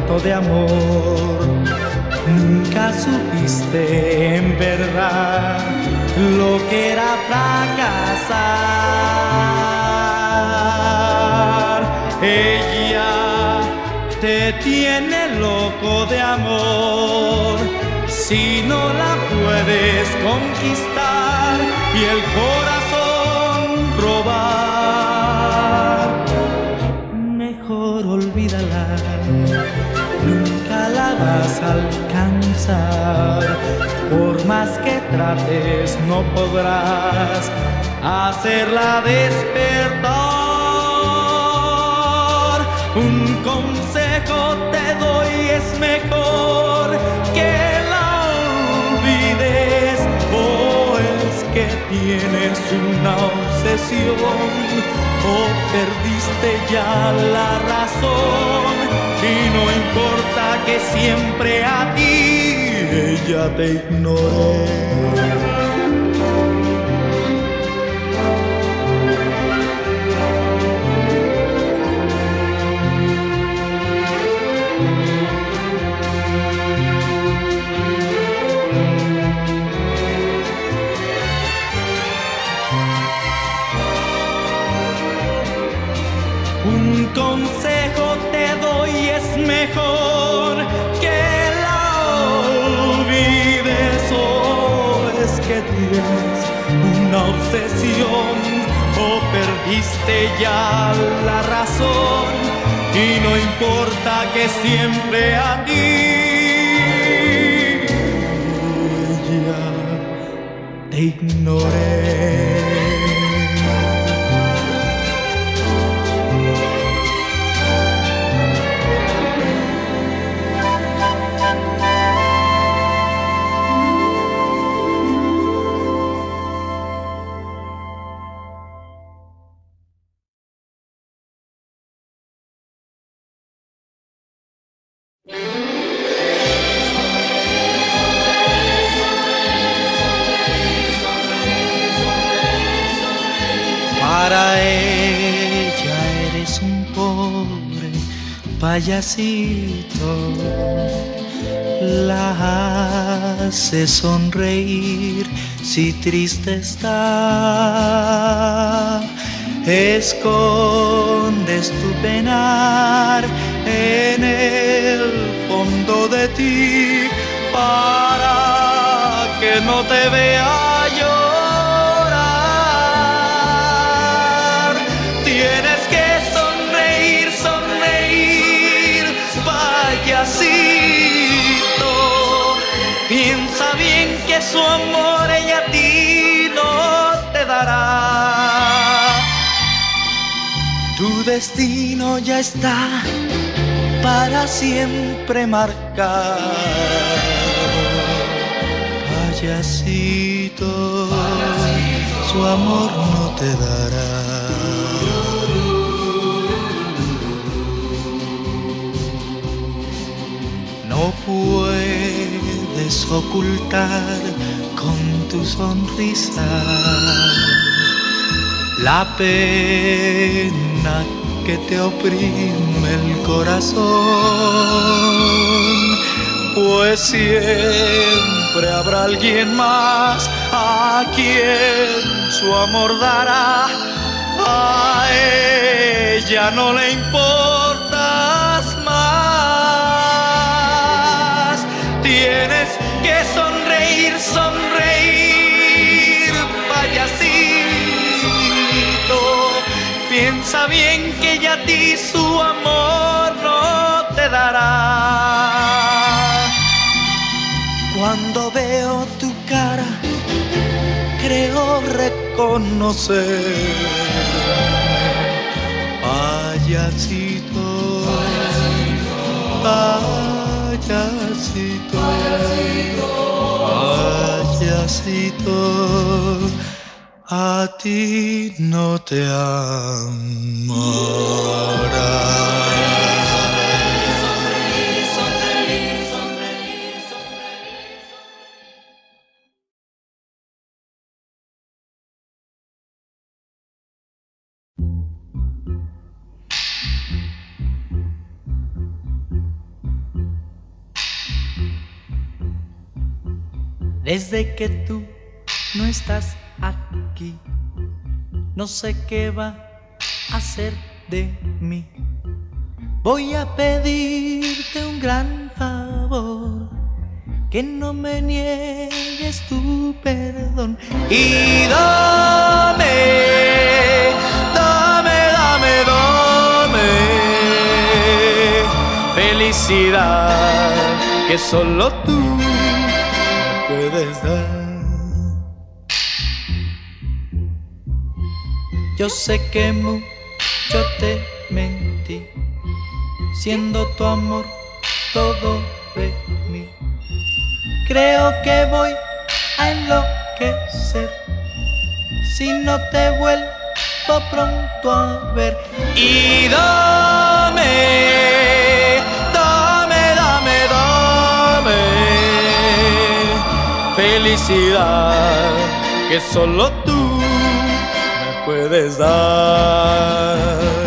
muerto de amor. Nunca supiste en verdad lo que era fracasar. Ella te tiene loco de amor. Si no la puedes conquistar y el corazón robar, mejor olvídala. Nunca la vas a alcanzar. Por más que trates, no podrás hacerla despertar. Un consejo te doy: es mejor que la olvides. O es que tienes una obsesión, o perdiste ya la razón. Y no importa que siempre a ti ella te ignore. Un consejo te doy: es mejor que la olvides. O es que tienes una obsesión, o perdiste ya la razón. Y no importa que siempre a ti ella te ignore. Para ella eres un pobre payasito, la hace sonreír si triste está. Escondes tu penar en el fondo de ti para que no te vea llorar. Tienes que sonreír, sonreír, payasito. Piensa bien que su amor ella a ti no te dará. Tu destino ya está para siempre marcado. Payasito, su amor no te dará. No puedes ocultar con tu sonrisa la pena que te oprime el corazón, pues siempre habrá alguien más a quien su amor dará. A ella no le importas más. Tienes que sonreír, sonreír, payasito. Piensa bien que ya a ti su amor no te dará. Cuando veo tu cara, creo reconocer. Payasito, payasito, payasito, a ti no te amará. Desde que tú no estás aquí, no sé qué va a hacer de mí. Voy a pedirte un gran favor, que no me niegues tu perdón. Y dame felicidad que solo tú me puedes dar. Yo sé que mucho te mentí, siendo tu amor todo de mí. Creo que voy a enloquecer si no te vuelvo pronto a ver. Y dame felicidad que solo tú me puedes dar.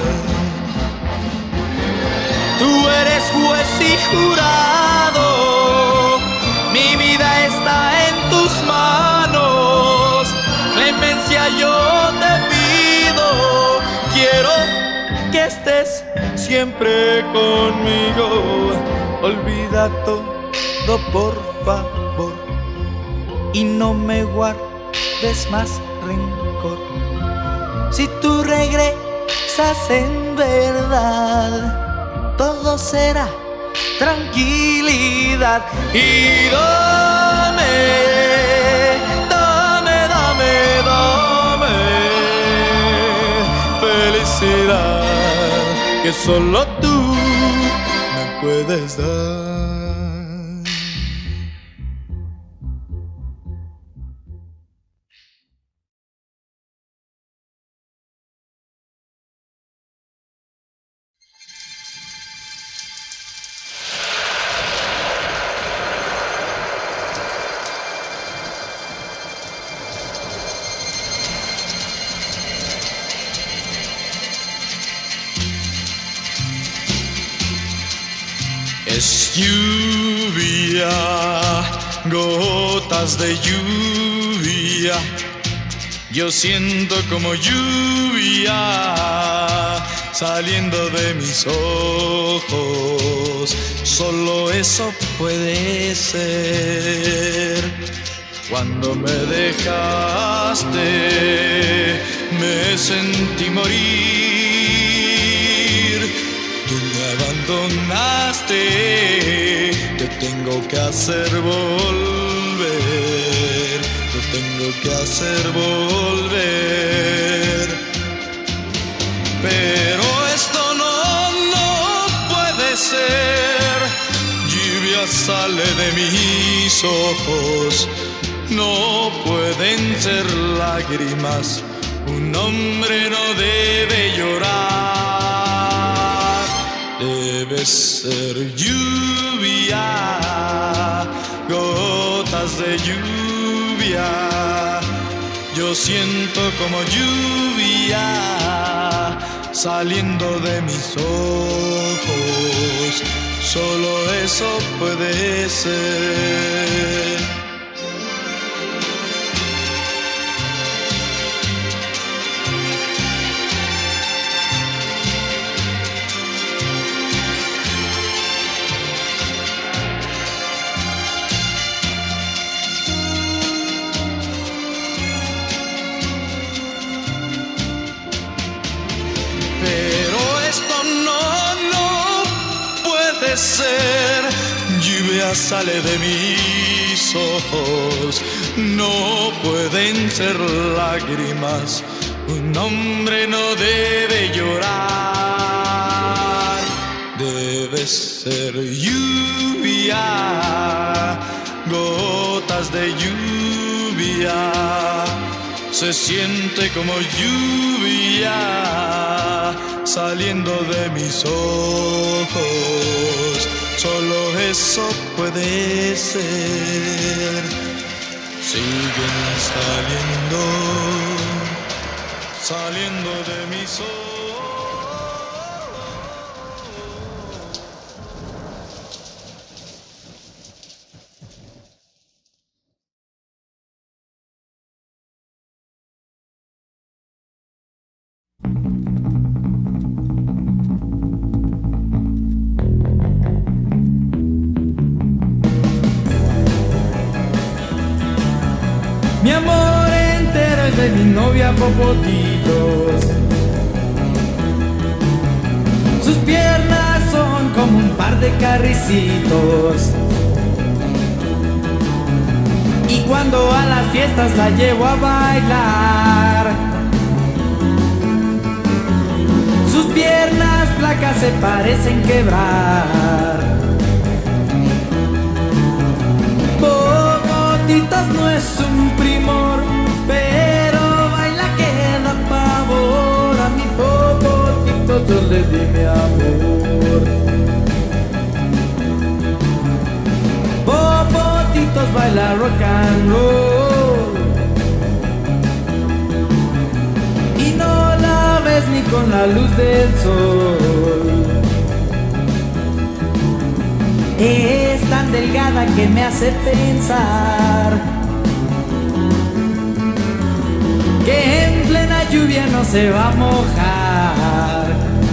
Tú eres juez y jurado, mi vida está en tus manos. Clemencia yo te pido, quiero que estés siempre conmigo. Olvida todo por favor y no me guardes más rencor. Si tú regresas en verdad, todo será tranquilidad. Y dame felicidad que solo tú me puedes dar. Es lluvia, gotas de lluvia, yo siento como lluvia saliendo de mis ojos. Solo eso puede ser. Cuando me dejaste, me sentí morir. Tú me abandonaste, te tengo que hacer volver, te tengo que hacer volver. Pero esto no puede ser. Lluvia sale de mis ojos, no pueden ser lágrimas. Un hombre no debe llorar. Debe ser lluvia, gotas de lluvia. Yo siento como lluvia saliendo de mis ojos. Solo eso puede ser. Ser. Lluvia sale de mis ojos, no pueden ser lágrimas. Un hombre no debe llorar. Debe ser lluvia, gotas de lluvia. Se siente como lluvia saliendo de mis ojos. Solo eso puede ser. Siguen saliendo de mis ojos. Mi amor entero es de mi novia Popotitos. Sus piernas son como un par de carricitos. Y cuando a las fiestas la llevo a bailar, sus piernas flacas se parecen quebrar. Popotitos no es un primor, pero baila que da pavor. A mi Popotitos yo le di mi amor. Popotitos baila rock and roll y no la ves ni con la luz del sol. Es tan delgada que me hace pensar que en plena lluvia no se va a mojar.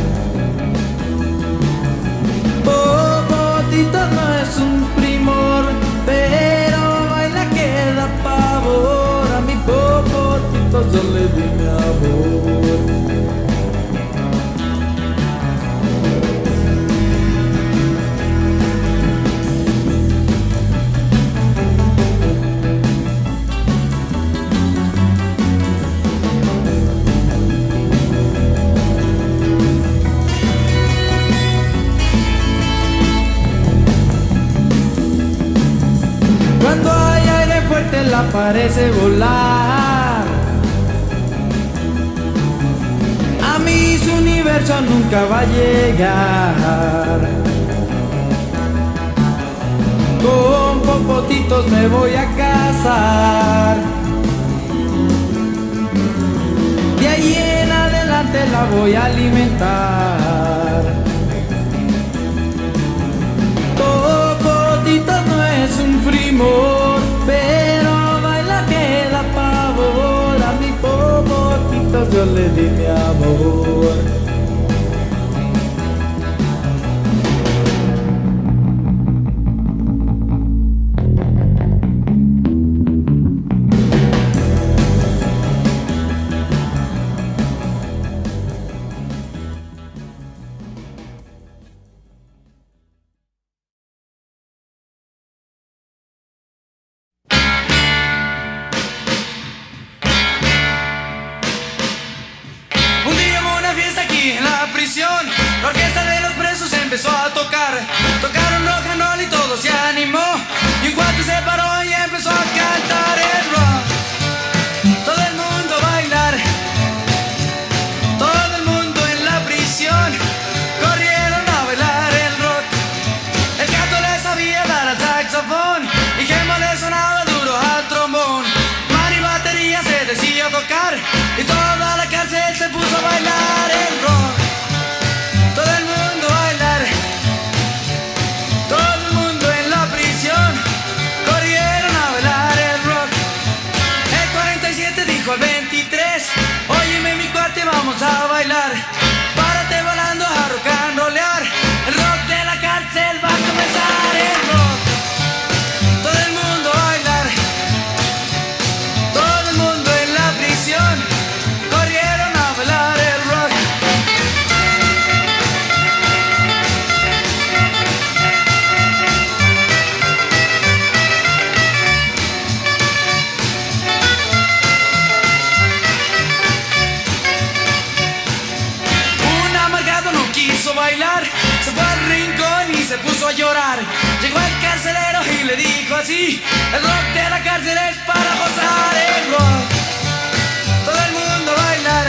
Popotitos no es un primor, pero baila que da pavor. A mi Popotitos yo le di mi amor. Cuando hay aire fuerte la parece volar. A mí su universo nunca va a llegar. Con Popotitos me voy a casar. De ahí en adelante la voy a alimentar. Popotitos no es un primor, pero baila que da pavor. A mi Popotitos yo le di mi amor. La orquesta de los presos empezó a tocar. Tocaron rock and roll y todo se animó. Y un cuate se paró y empezó a cantar el rock. Todo el mundo a bailar. Todo el mundo en la prisión corrieron a bailar el rock. El gato le sabía dar al saxofón y Gemma le sonaba duro al trombón. Mari batería se decía tocar y toda la cárcel se puso a bailar el rock. Todo el mundo a bailar, todo el mundo en la prisión corrieron a bailar el rock. El 47 dijo al 23, óyeme mi cuate, vamos a bailar. Párate volando a rock and rollear. El rock de la cárcel va a comenzar el rock. Todo el mundo a bailar, todo el mundo en la prisión corrieron a bailar el rock. Bailar, se fue al rincón y se puso a llorar. Llegó el carcelero y le dijo así: el rock de la cárcel es para gozar el rock. Todo el mundo a bailar,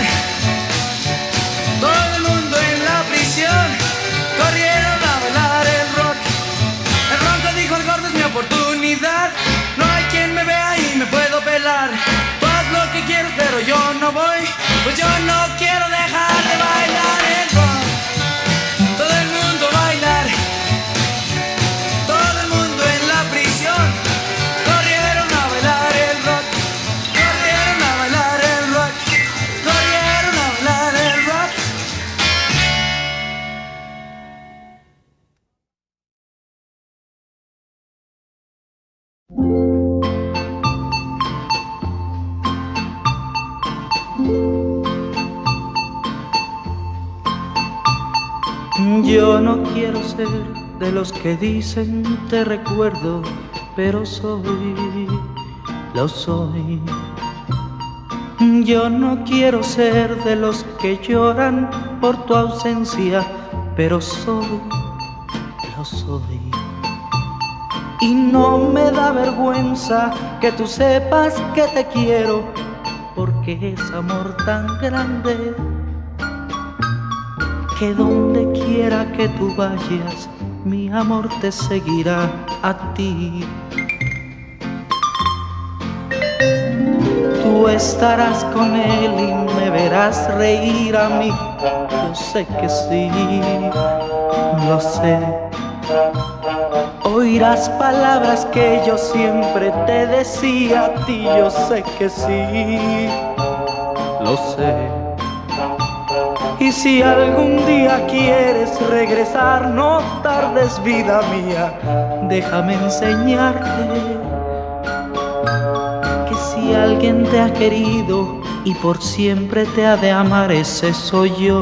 todo el mundo en la prisión corrieron a bailar el rock. El ronco dijo: el gordo es mi oportunidad, no hay quien me vea y me puedo pelar. Tú haz lo que quieres pero yo no voy, pues yo no quiero dejar de bailar el rock. Todo el mundo a bailar, todo el mundo en la prisión corrieron a bailar el rock, corrieron a bailar el rock, corrieron a bailar el rock. Yo no quiero ser de los que dicen te recuerdo, pero lo soy. Yo no quiero ser de los que lloran por tu ausencia, pero lo soy. Y no me da vergüenza que tú sepas que te quiero, porque es amor tan grande que donde quiera que tú vayas, mi amor te seguirá a ti. Tú estarás con él y me verás reír a mí. Yo sé que sí, lo sé. Oirás palabras que yo siempre te decía a ti. Yo sé que sí, lo sé. Y si algún día quieres regresar, no tardes, vida mía. Déjame enseñarte que si alguien te ha querido y por siempre te ha de amar, ese soy yo.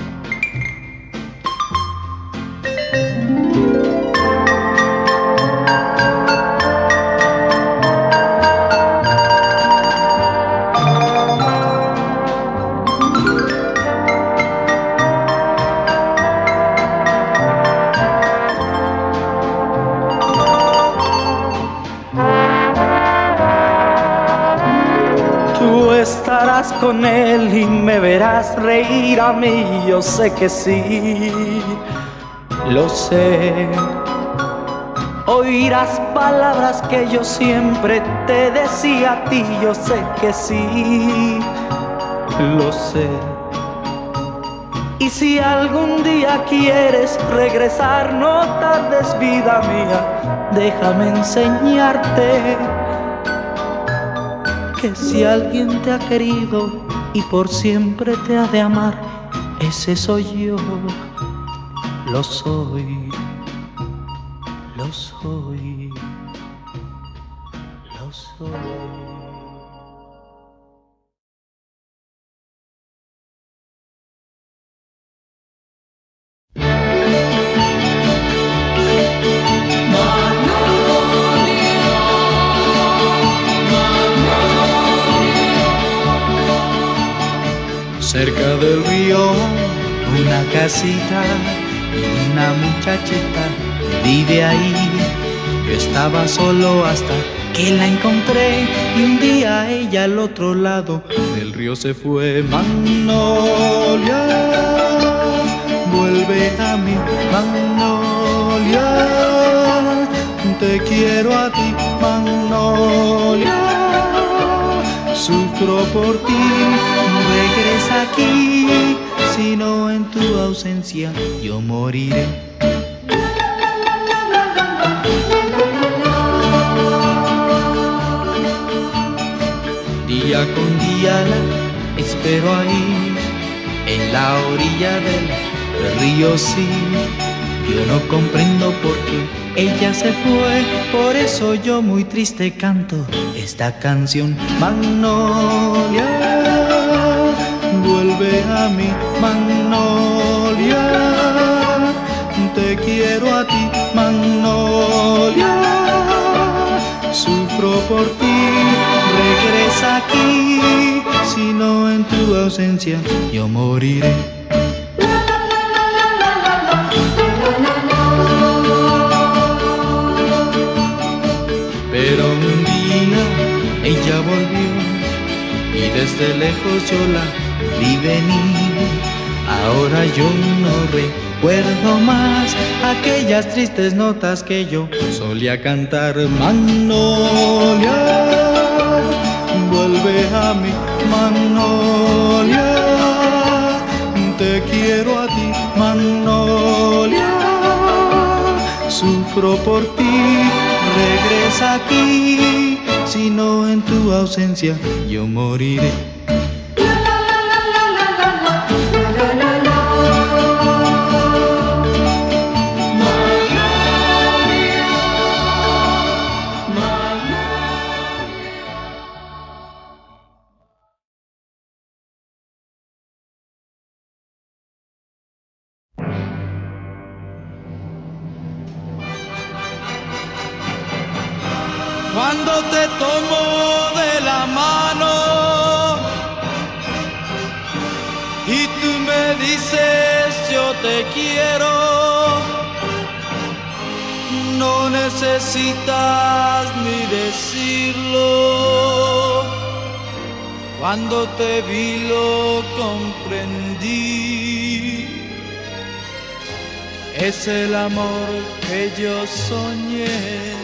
Estarás con él y me verás reír a mí. Yo sé que sí, lo sé. Oirás palabras que yo siempre te decía a ti. Yo sé que sí, lo sé. Y si algún día quieres regresar, no tardes, vida mía. Déjame enseñarte que si alguien te ha querido y por siempre te ha de amar, ese soy yo. Lo soy, lo soy, lo soy. Cerca del río, una casita y una muchachita vive ahí. Yo estaba solo hasta que la encontré y un día ella al otro lado del río se fue. Magnolia, vuelve a mí, Magnolia, te quiero a ti, Magnolia, sufro por ti. Regresa aquí, si no en tu ausencia yo moriré. Día con día la espero ahí, en la orilla del río, sí. Yo no comprendo por qué ella se fue, por eso yo muy triste canto esta canción. Magnolia, vuelve a mí, Magnolia, te quiero a ti, Magnolia, sufro por ti. Regresa aquí, si no en tu ausencia yo moriré. Pero un día ella volvió y desde lejos yo la vi venir. Ahora yo no recuerdo más aquellas tristes notas que yo solía cantar. Magnolia, vuelve a mí, Magnolia, te quiero a ti, Magnolia, sufro por ti. Regresa aquí, si no en tu ausencia yo moriré. cuando te tomo de la mano y tú me dices yo te quiero. No necesitas ni decirlo, cuando te vi lo comprendí. Es el amor que yo soñé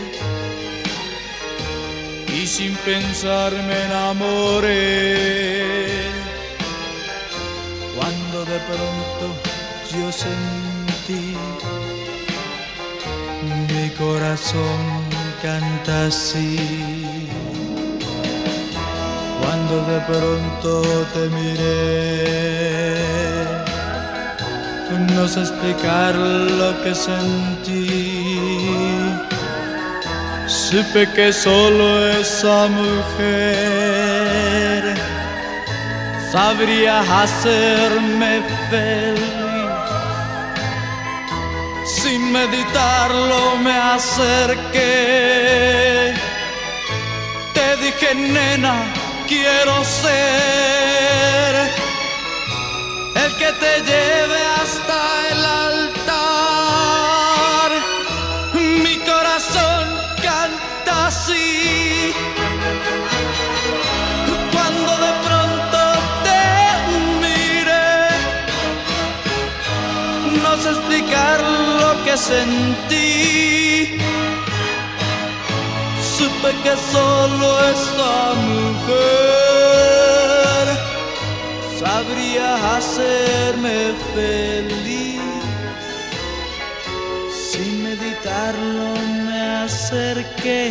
y sin pensar me enamoré. Cuando de pronto yo sentí mi corazón canta así. Cuando de pronto te miré, no sé explicar lo que sentí. Supe que solo esa mujer sabría hacerme feliz. Sin meditarlo me acerqué, te dije nena, quiero ser el que te lleve hasta el altar. Mi corazón canta así. Cuando de pronto te miré, no sé explicar lo que sentí. Supe que solo esa mujer sabría hacerme feliz. Sin meditarlo me acerqué,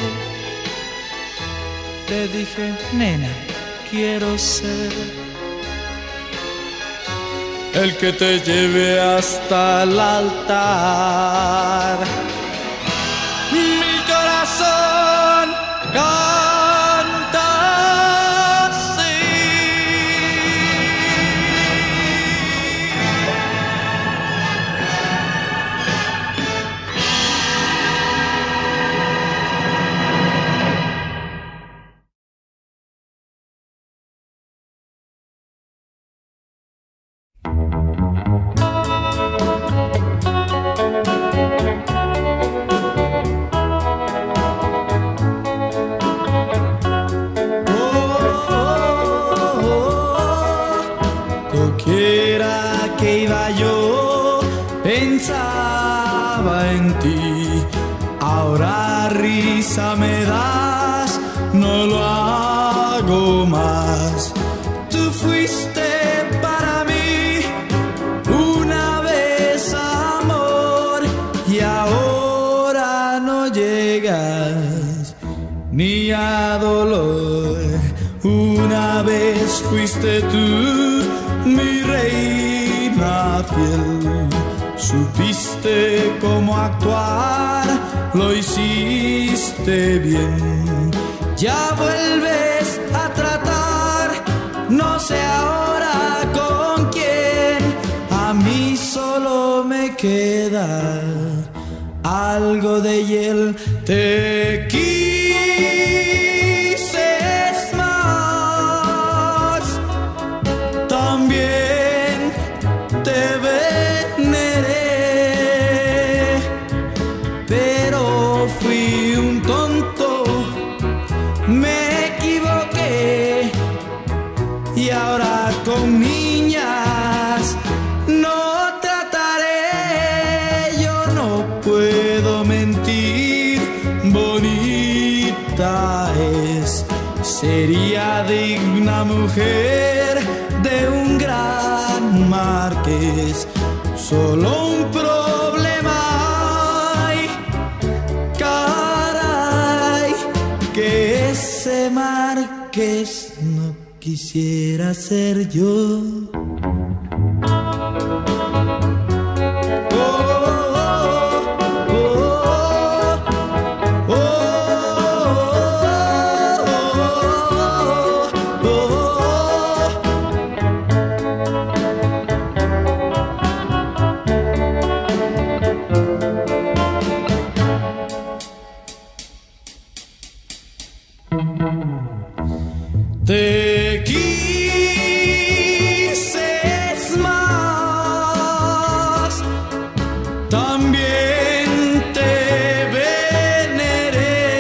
te dije nena, quiero ser el que te lleve hasta el altar. Mi corazón canta así. Doquiera que iba yo, pensaba en ti. Ahora risa me das, no lo hago más. Tú fuiste para mí una vez amor y ahora no llegas ni a dolor. Una vez fuiste tú mi reina fiel, supiste cómo actuar, lo hiciste bien. Ya vuelves a tratar, no sé ahora con quién. A mí solo me queda algo de hiel. Te quise más, también te veneré, pero fui un tonto, me equivoqué y ahora con niñas no trataré. Yo no puedo mentir, bonita es, sería digna mujer de un gran marqués. Solo un problema hay, caray, que ese marqués no quisiera ser yo. Te quise más, también te veneré,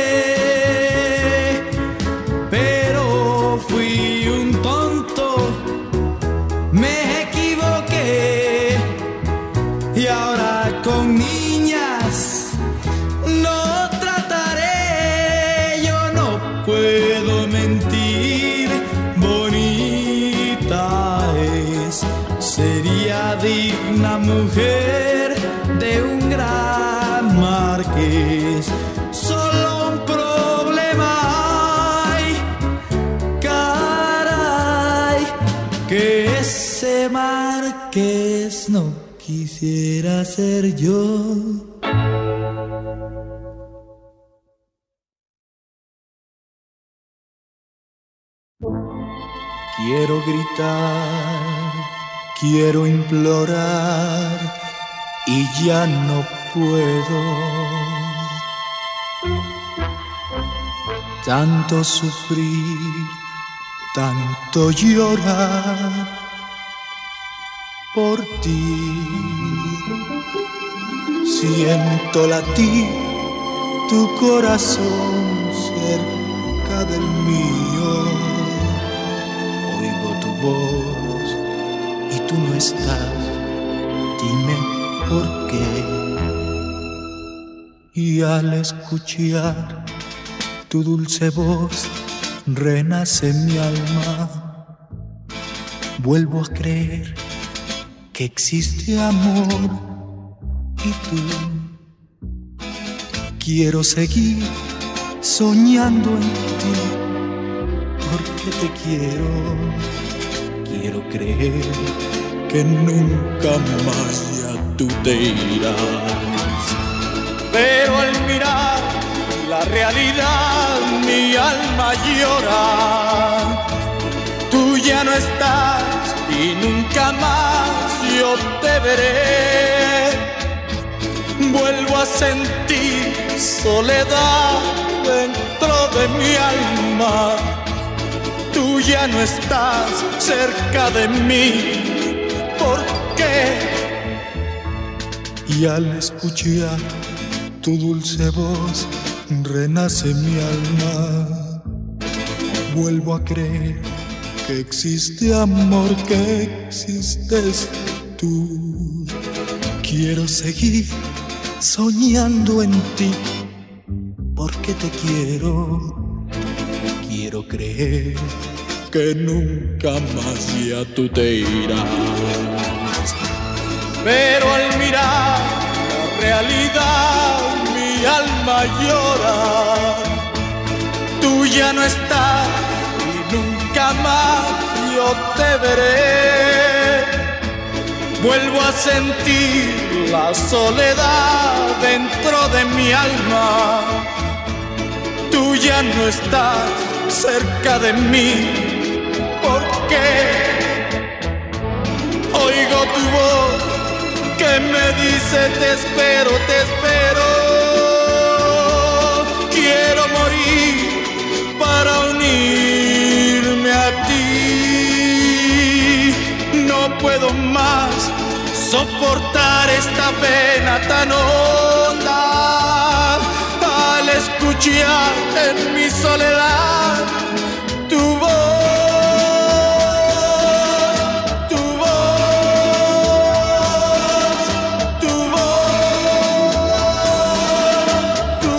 pero fui un tonto, me equivoqué y ahora con niñas no trataré. Yo no puedo mentir, bonita es, sería digna mujer de un gran marqués. Solo un problema hay, caray, que ese marqués no quisiera ser yo. Quiero gritar, quiero implorar y ya no puedo. Tanto sufrir, tanto llorar por ti. Siento latir tu corazón cerca del mío. Oigo tu voz y tú no estás, dime por qué. Y al escuchar tu dulce voz renace mi alma. Vuelvo a creer que existe amor y tú. Quiero seguir soñando en ti, porque te quiero. Quiero creer que nunca más ya tú te irás. Pero al mirar la realidad mi alma llora. Tú ya no estás y nunca más yo te veré. Vuelvo a sentir soledad dentro de mi alma. Tú ya no estás cerca de mí. ¿Por qué? Y al escuchar tu dulce voz renace mi alma. Vuelvo a creer que existe amor, que existes tú. Quiero seguir soñando en ti, porque te quiero. Quiero creer que nunca más ya tú te irás. Pero al mirar la realidad mi alma llora. Tú ya no estás y nunca más yo te veré. Vuelvo a sentir la soledad dentro de mi alma. Tú ya no estás cerca de mí. ¿Por qué? Oigo tu voz que me dice te espero, te espero. Quiero morir para unirme a ti. No puedo más soportar esta pena tan honda. Al escuchar en mi soledad tu voz, tu voz, tu voz, tu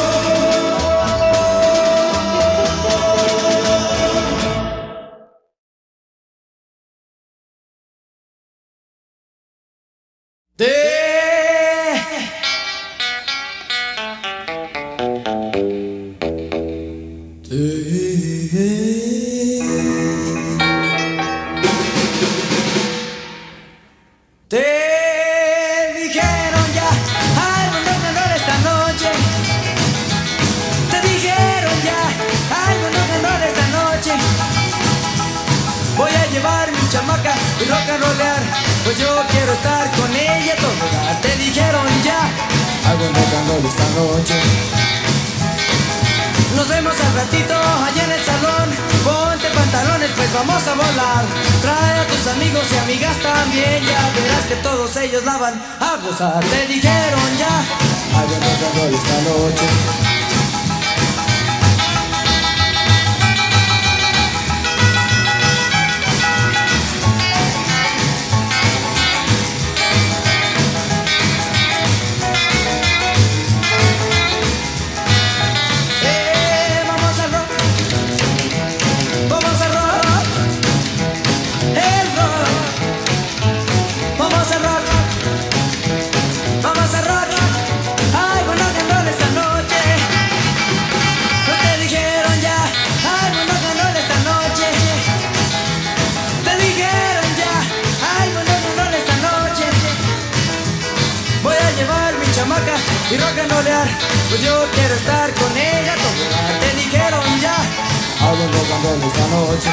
y rock and rollear, pues yo quiero estar con ella toda. Te dijeron ya, hago un rock and roll esta noche. Nos vemos al ratito allá en el salón. Ponte pantalones, pues vamos a volar. Trae a tus amigos y amigas también. Ya verás que todos ellos la van a gozar. Te dijeron ya, hay buen rock and roll esta noche. Y rock and rollear, pues yo quiero estar con ella toda. Te dijeron ya, hago un rock and roll esta noche.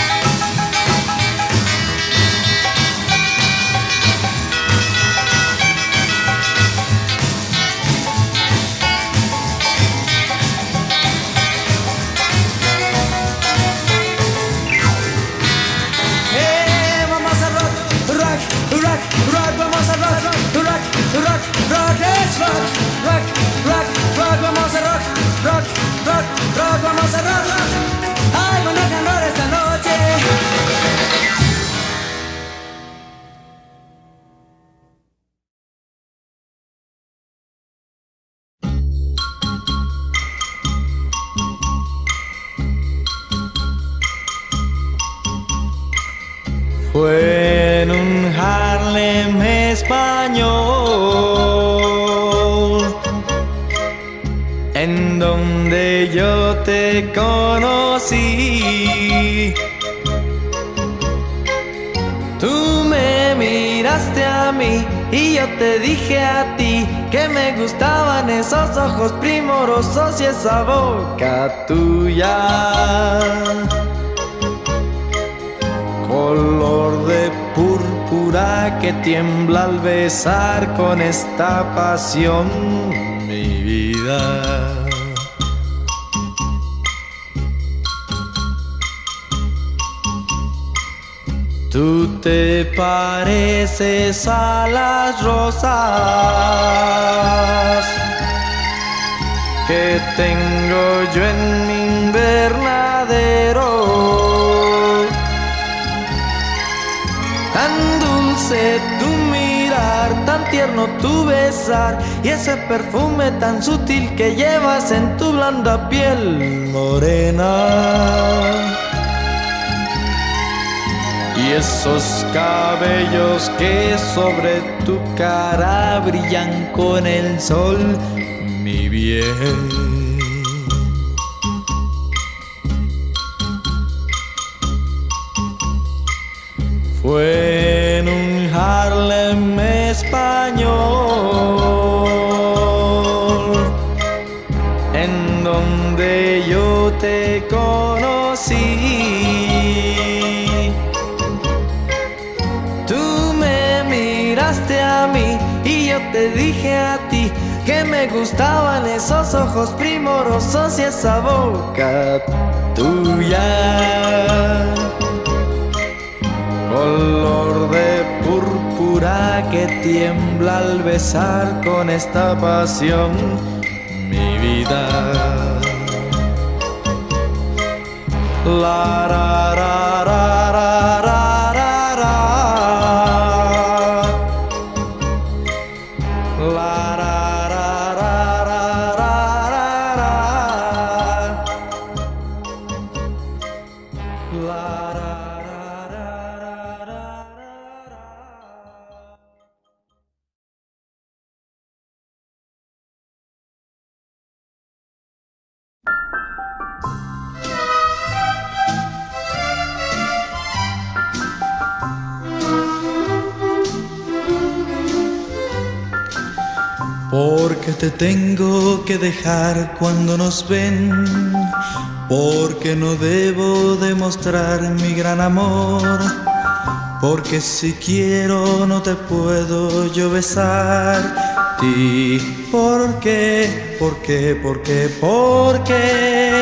Vamos a rock, rock, rock, rock, vamos a rock, rock, rock, rock, es rock, rock, rock, rock, vamos a rock, rock, rock, rock, vamos a rock, rock. Ay, bueno, rock and roll esta noche. Fue en un Harlem español en donde yo te conocí. Tú me miraste a mí y yo te dije a ti que me gustaban esos ojos primorosos y esa boca tuya, color de púrpura que tiembla al besar con esta pasión mi vida. Tú te pareces a las rosas que tengo yo en mi invernadero. Tan dulce tu mirar, tan tierno tu besar y ese perfume tan sutil que llevas en tu blanda piel morena. Y esos cabellos que sobre tu cara brillan con el sol, mi bien. Fue en un Harlem español en donde yo te conocí. Tú me miraste a mí y yo te dije a ti que me gustaban esos ojos primorosos y esa boca tuya, color de púrpura que tiembla al besar con esta pasión mi vida. La ra ra ra ra ra ra ra. La ra ra ra ra ra ra. La ra. Porque te tengo que dejar cuando nos ven, porque no debo demostrar mi gran amor, porque si quiero no te puedo yo besar. ¿Y por qué? ¿Por qué? ¿Por qué? ¿Por qué?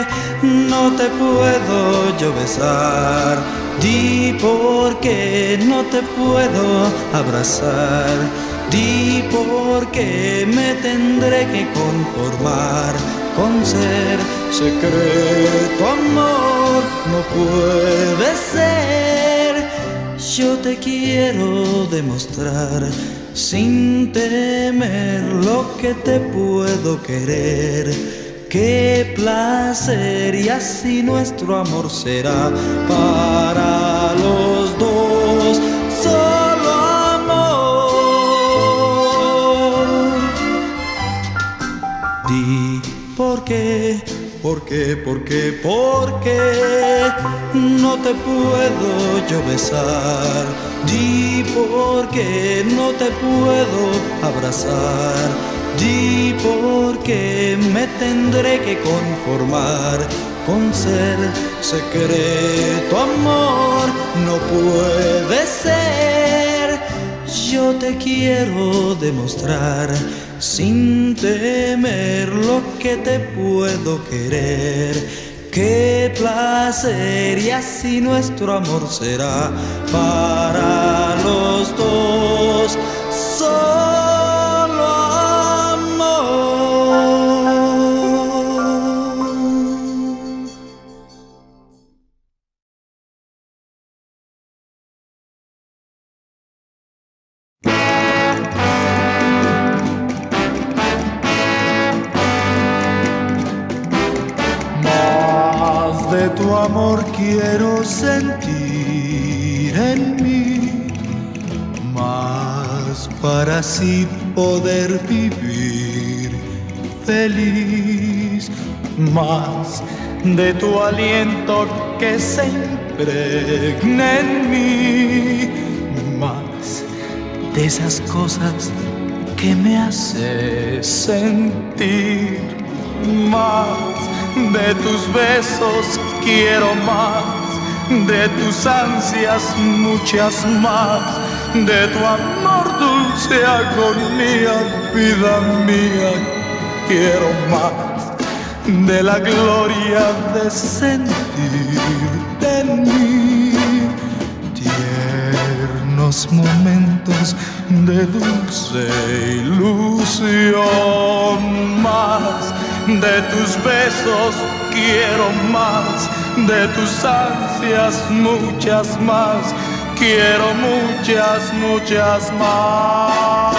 no te puedo yo besar. Di por qué no te puedo abrazar. Di por qué me tendré que conformar con ser secreto, amor, no puede ser. Yo te quiero demostrar sin temer lo que te puedo querer. Qué placer, y así nuestro amor será para los dos, solo amor. Di por qué, por qué, por qué, por qué no te puedo yo besar. Di por qué no te puedo abrazar. Di por qué me tendré que conformar con ser secreto, amor, no puede ser. Yo te quiero demostrar sin temer lo que te puedo querer. Qué placer, y así nuestro amor será para los dos, solo amor. De tu amor quiero sentir en mí, más para así poder vivir feliz, más de tu aliento que se impregna en mí, más de esas cosas que me haces sentir, más de tus besos quiero más, de tus ansias muchas más, de tu amor dulce agonía, vida mía, quiero más, de la gloria de sentirte en mí, tiernos momentos de dulce ilusión, más de tus besos quiero más, de tus ansias muchas más, quiero muchas, muchas más.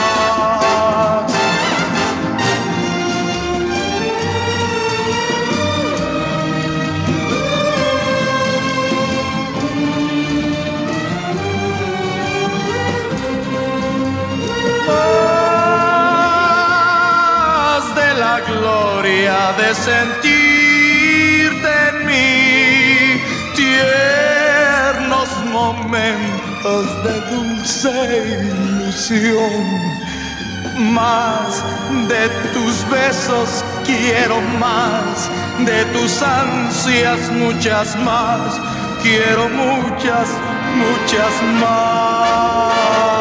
La gloria de sentirte en mí, tiernos momentos de dulce ilusión, más de tus besos quiero más, de tus ansias muchas más, quiero muchas, muchas más.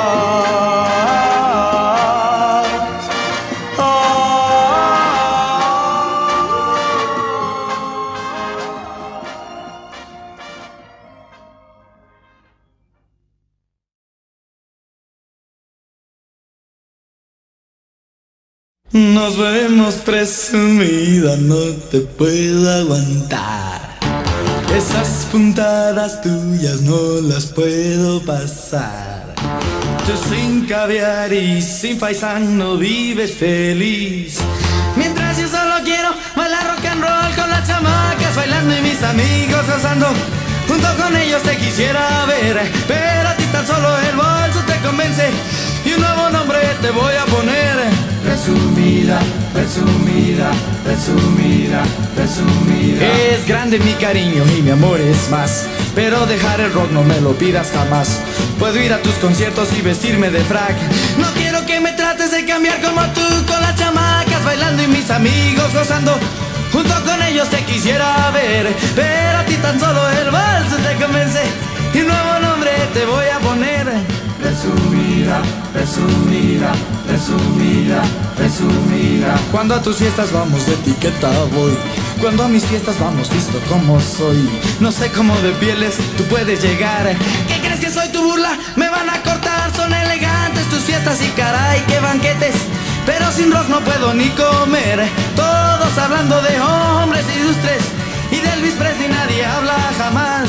Nos vemos, presumida, no te puedo aguantar. Esas puntadas tuyas no las puedo pasar. Tú sin caviar y sin faisán vives feliz, mientras yo solo quiero bailar rock and roll con las chamacas bailando y mis amigos gozando. Junto con ellos te quisiera ver, pero a ti tan solo el bolso te convence y un nuevo nombre te voy a poner. Presumida, presumida, presumida, presumida. Es grande mi cariño y mi amor es más, pero dejar el rock no me lo pidas jamás. Puedo ir a tus conciertos y vestirme de frac. No quiero que me trates de cambiar como tú, con las chamacas bailando y mis amigos gozando. Junto con ellos te quisiera ver, pero a ti tan solo el vals te convence y un nuevo nombre te voy a poner. Presumida, presumida, presumida, presumida. Cuando a tus fiestas vamos de etiqueta voy, Cuando a mis fiestas vamos, visto como soy. No sé cómo de pieles tú puedes llegar. ¿Qué crees que soy tu burla? Me van a cortar, son elegantes tus fiestas y caray, qué banquetes. Pero sin rock no puedo ni comer. Todos hablando de hombres ilustres y de Elvis Presley nadie habla jamás.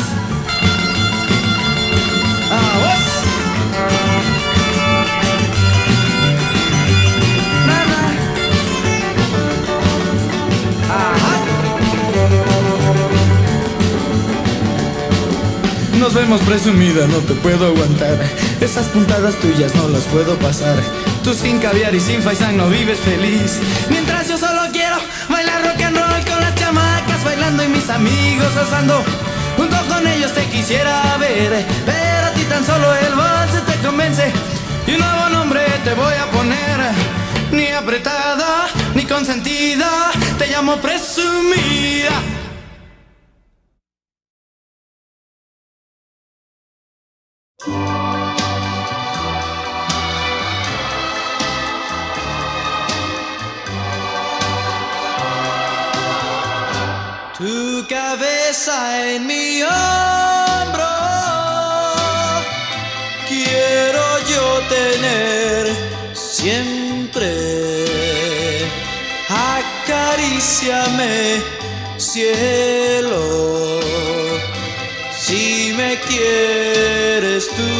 Nos vemos presumida, no te puedo aguantar. Esas puntadas tuyas no las puedo pasar. Tú sin caviar y sin faisán no vives feliz. Mientras yo solo quiero bailar rock and roll con las chamacas bailando y mis amigos alzando. Junto con ellos te quisiera ver, pero a ti tan solo el vals te convence. Y un nuevo nombre te voy a poner. Ni apretada, ni consentida, te llamo presumida. Tu cabeza en mi hombro, quiero yo tener siempre. Acaríciame, cielo, si me quieres tú.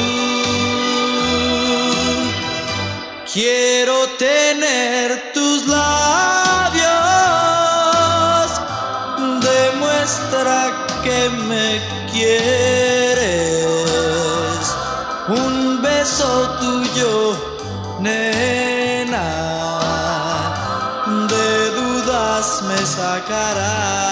Quiero tener tus labios, demuestra que me quieres. Un beso tuyo, nena, de dudas me sacará.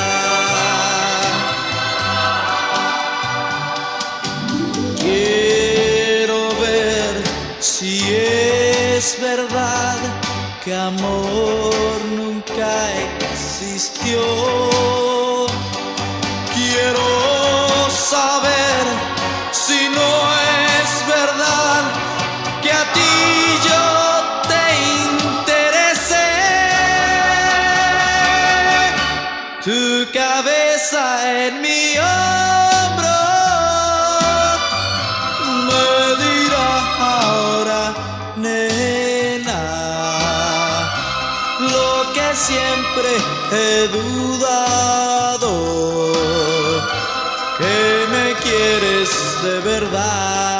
Quiero ver si es verdad que amor nunca existió. Quiero saber si no es verdad que a ti yo te interesé. Tu cabeza en mi hombro me dirá ahora, nena, lo que siempre he dudado, que me quieres de verdad.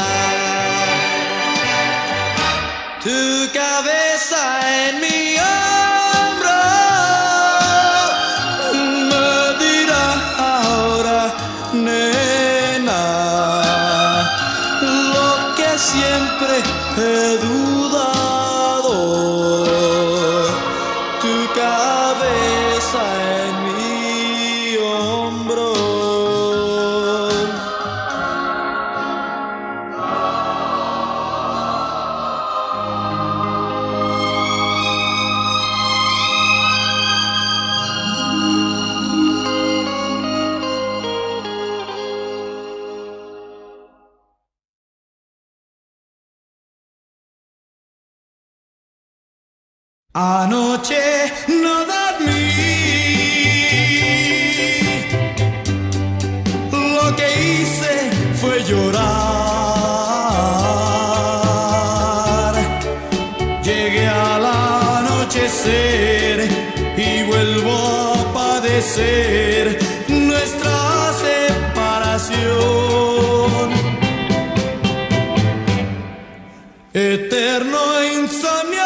Tu cabeza en mi hombro me dirá ahora, nena, lo que siempre he dudado. Tu cabeza en mi hombro. Anoche no dormí, lo que hice fue llorar. Llegué al anochecer y vuelvo a padecer nuestra separación. Eterno insomnio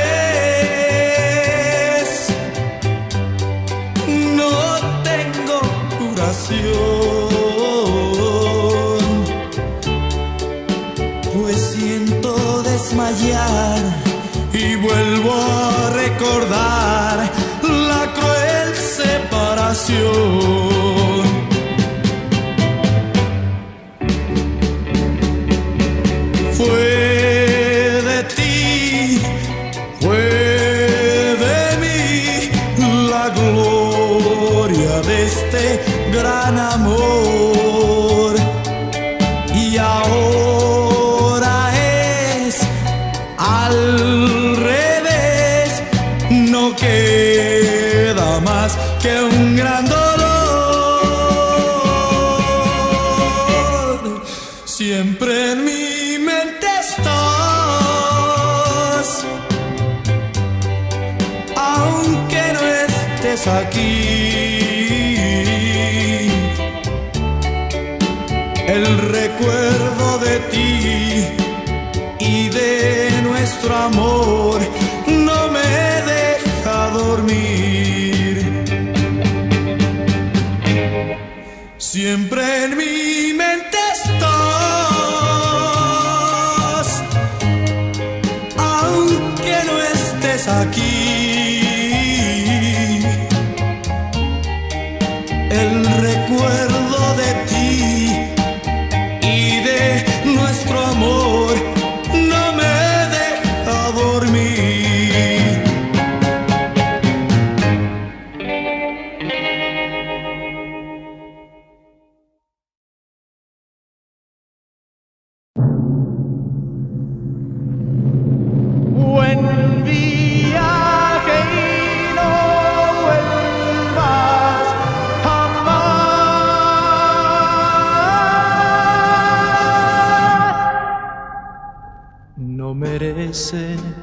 pues siento desmayar y vuelvo a recordar la cruel separación. Fue de ti, fue de mí la gloria de este gran amor, y ahora es al revés, no queda más que un Siempre en mi mente estás, aunque no estés aquí. El recuerdo de ti y de nuestro amor no me deja dormir. Buen viaje y no vuelvas jamás. No merece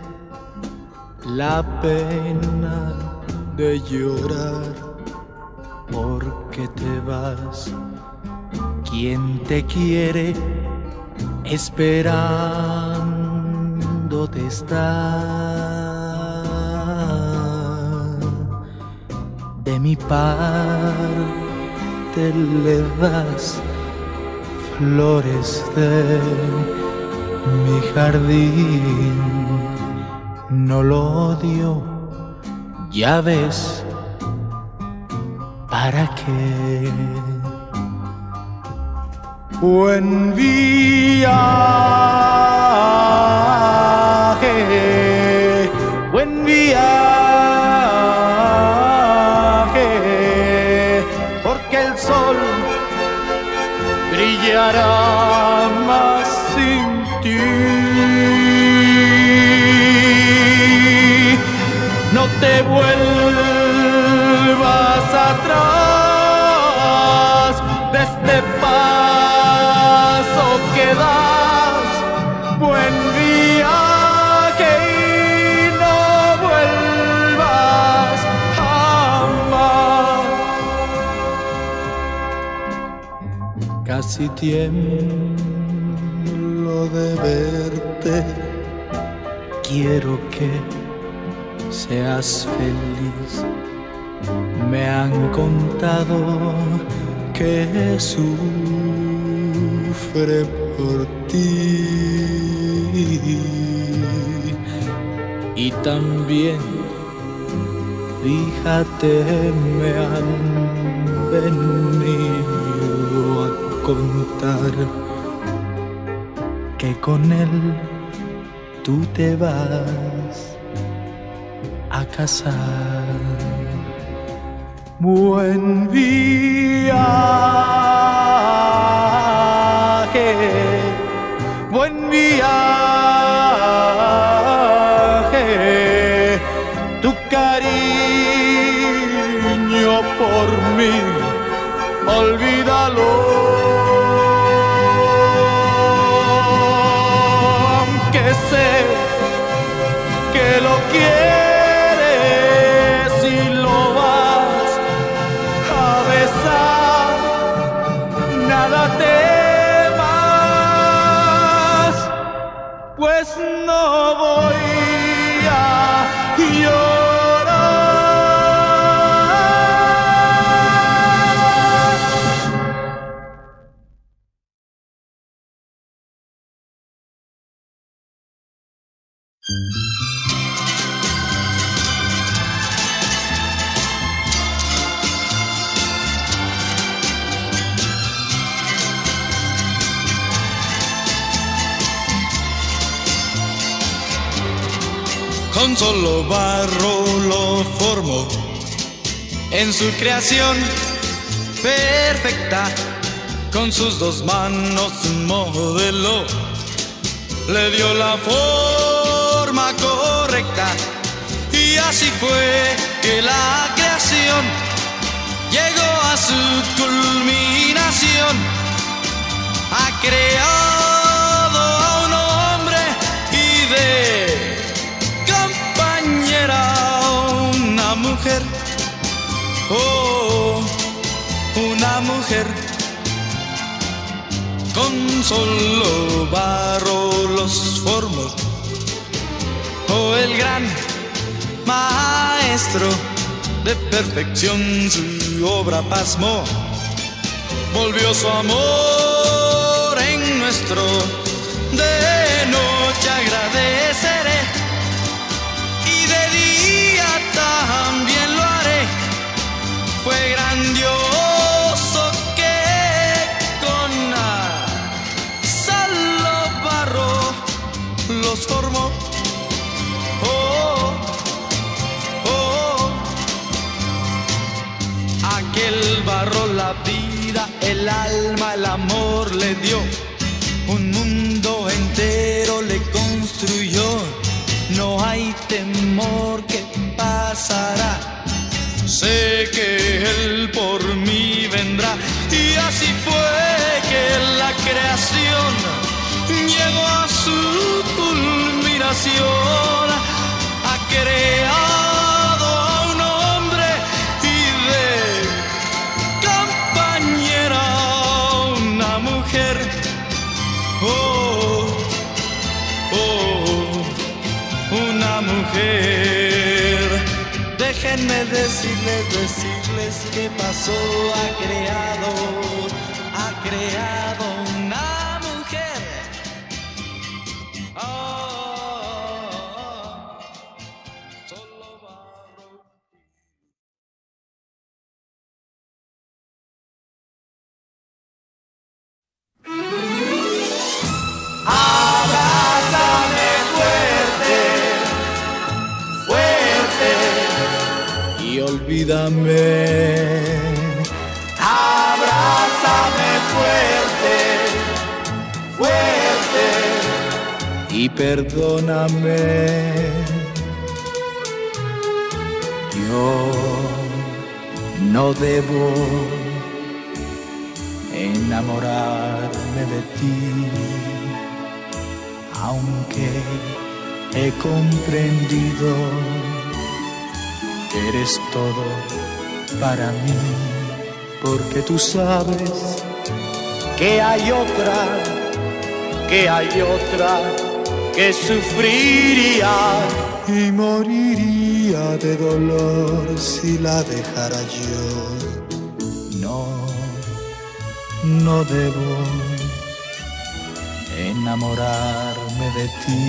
la pena de llorar porque te vas. Quien te quiere esperándote está. De mi parte le das flores de mi jardín. No lo odio, ya ves para qué. Buen viaje, buen viaje, porque el sol brillará más sin ti. No te vuelvas atrás de este paso que das. Buen viaje y no vuelvas jamás. Casi tiemblo de verte. Quiero que seas feliz. Me han contado que sufre por ti. Y también, fíjate, me han venido a contar que con él tú te vas a casar. Buen viaje, buen viaje, tu cariño por mí, olvídalo. Aunque sé que lo quieres y lo vas a besar, nada temas, pues no voy a llorar. Con solo barro lo formó en su creación perfecta, con sus dos manos modeló, le dio la forma correcta, y así fue que la creación llegó a su culminación. Ha creado a un hombre y de compañera una mujer, oh, una mujer. Con solo barro los formó, oh, el gran maestro de perfección su obra pasmó. volvió su amor en nuestro. De noche agradeceré y de día también lo haré. Fue grandioso que con solo barro los formó. Aquel barro la vida, el alma, el amor le dio. Un mundo entero le construyó. No hay temor que pasará. Sé que Él por mí vendrá. Y así fue que la creación llegó a su culminación. Ha creado a un hombre y de compañera una mujer. Oh, oh, una mujer. Déjenme decirles qué pasó. Ha creado una mujer. Solo barro. Abrázame fuerte, fuerte Y olvídame. abrázame fuerte, fuerte Y perdóname. Yo no debo enamorarme de ti, aunque he comprendido que eres todo para mí, porque tú sabes que hay otra que sufriría y moriría de dolor si la dejara yo. No debo enamorarme de ti,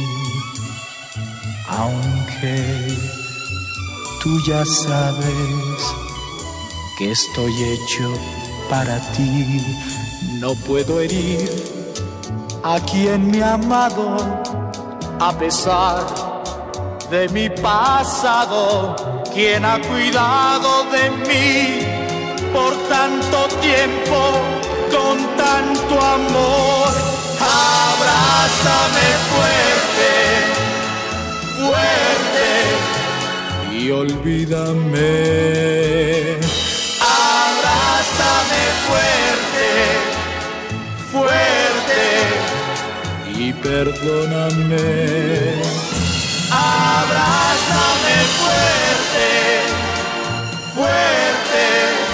aunque tú ya sabes que estoy hecho para ti. No puedo herir a quien me ha amado, a pesar de mi pasado, quien ha cuidado de mí por tanto tiempo, con tanto amor. abrázame fuerte, fuerte Y olvídame. abrázame fuerte, fuerte Y perdóname. abrázame fuerte, fuerte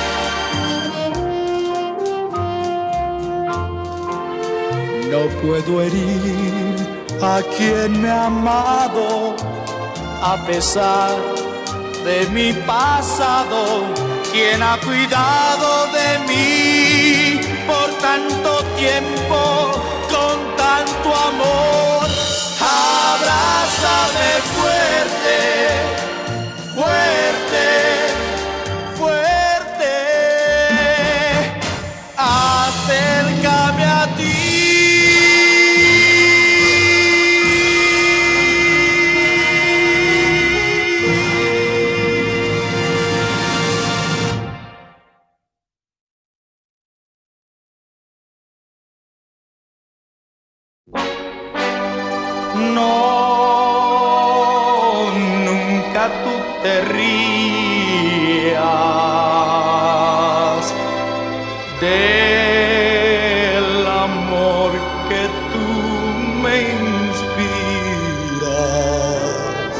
No puedo herir a quien me ha amado, a pesar de mi pasado, quien ha cuidado de mí por tanto tiempo, con tanto amor. abrázame fuerte, fuerte Fuerte, acércame a ti. No, nunca tú te rías del amor que tú me inspiras.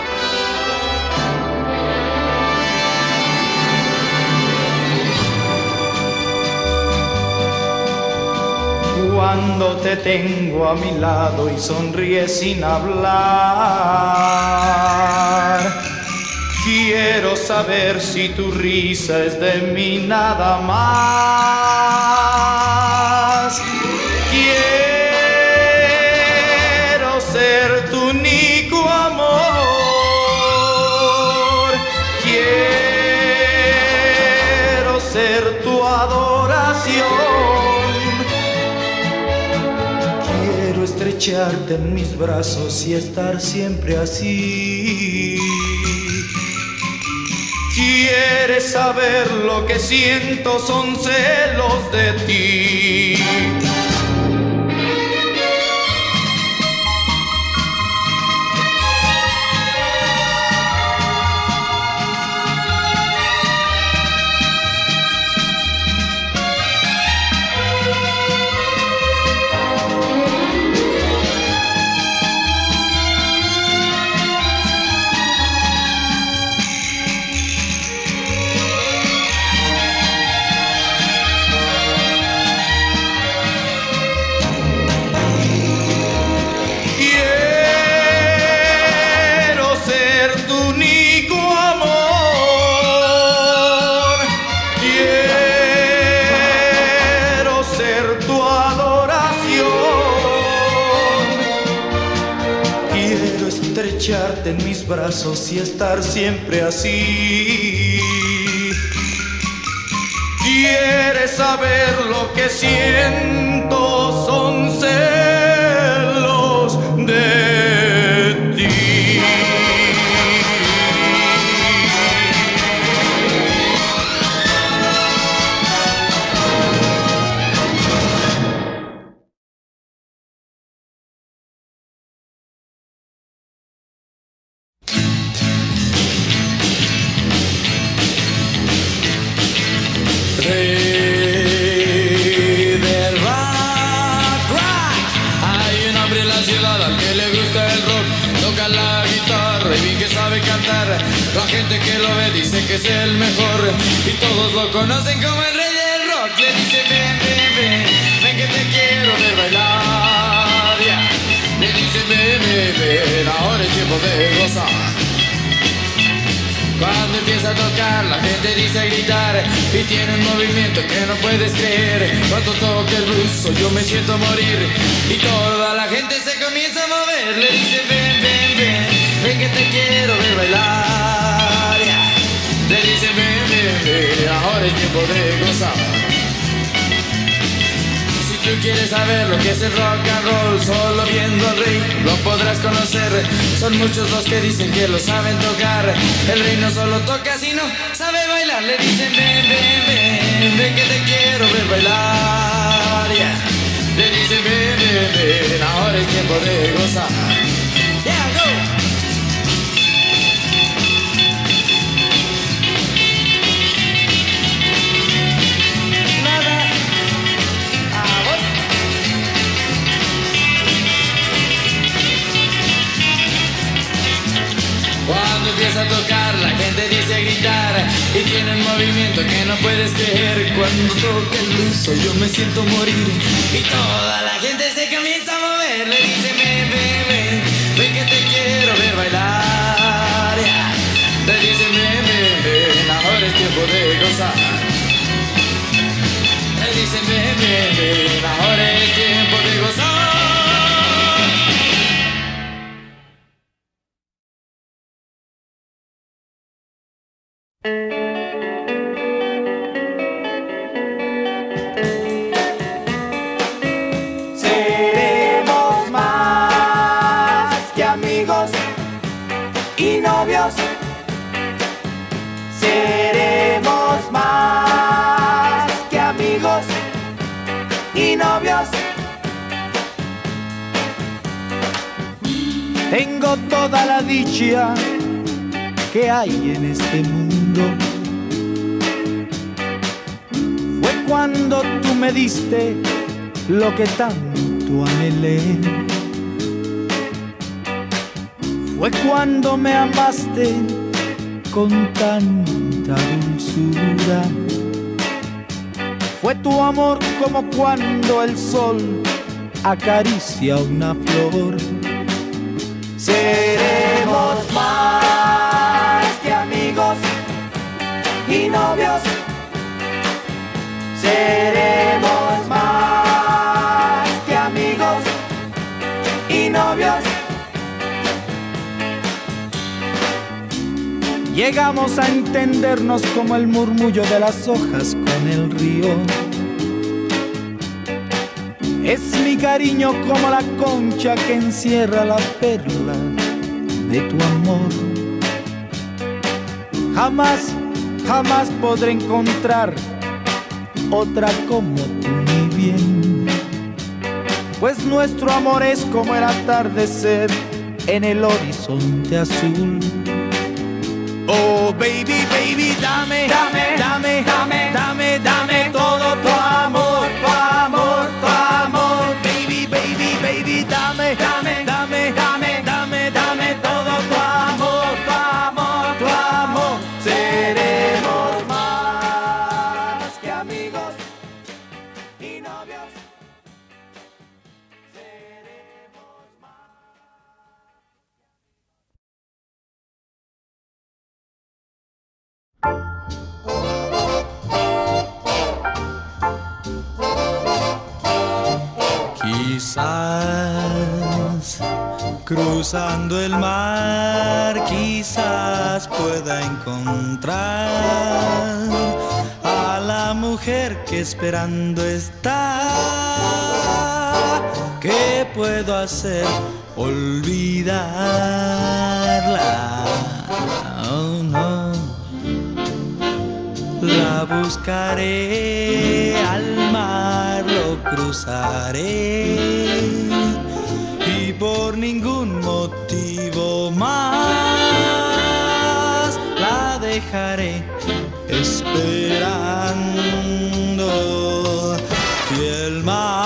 Cuando te tengo a mi lado y sonríes sin hablar, Quiero saber si tu risa es de mí nada más. Quiero ser tu único amor. Quiero ser tu adoración. Quiero estrecharte en mis brazos y estar siempre así. ¿Quieres saber lo que siento? Son celos de ti. En mis brazos y estar siempre así. ¿Quieres saber lo que siento? Son celos de ti. La gente que lo ve dice que es el mejor y todos lo conocen como el rey del rock. Le dice ven, ven, ven, ven que te quiero ver bailar, yeah. Le dice ven, ven, ven, ahora es tiempo de gozar. Cuando empieza a tocar la gente dice a gritar y tiene un movimiento que no puedes creer. Cuando toca el blues yo me siento morir y toda la gente se comienza a mover. Le dice ven, ven, ven, ven que te quiero ver bailar, yeah. Le dice ven, ven, ven, ahora es tiempo de gozar. Si tú quieres saber lo que es el rock and roll, solo viendo al rey lo podrás conocer. Son muchos los que dicen que lo saben tocar. El rey no solo toca sino sabe bailar. Le dicen ven, ven, ven, ven que te quiero ver bailar, yeah. Le dicen ven, ven, ven, ahora es tiempo de gozar. Yeah, go! Cuando empieza a tocar la gente dice a gritar y tiene un movimiento que no puedes creer. Cuando toca el blues yo me siento morir y toda la gente se comienza a mover. Le dice ven, ven, ven, ven que te quiero ver bailar, yeah. Le dice ven, ven, ven, ahora es tiempo de gozar. Le dice ven, ven, ven, ahora es tiempo de gozar. Seremos más que amigos y novios. Seremos más que amigos y novios. Tengo toda la dicha que hay en este mundo. Fue cuando tú me diste lo que tanto anhelé. Fue cuando me amaste con tanta dulzura. Fue tu amor como cuando el sol acaricia una flor. Seremos más que amigos seremos más que amigos y novios. Llegamos a entendernos como el murmullo de las hojas con el río. Es mi cariño como la concha que encierra la perla de tu amor. Jamás, jamás podré encontrar otra como tú, mi bien. Pues nuestro amor es como el atardecer en el horizonte azul. Oh baby, baby, dame, dame, dame, dame, dame, dame todo tu amor, tu amor, tu amor. Baby, baby, baby, dame, dame, dame, dame, dame, dame todo tu amor, tu amor, tu amor. Seremos más que amigos y novios. Seremos más. Quizás cruzando el mar, quizás pueda encontrar a la mujer que esperando está. ¿Qué puedo hacer? Olvidarla. Oh no. La buscaré, al mar lo cruzaré y por ningún motivo más la dejaré esperando. Si el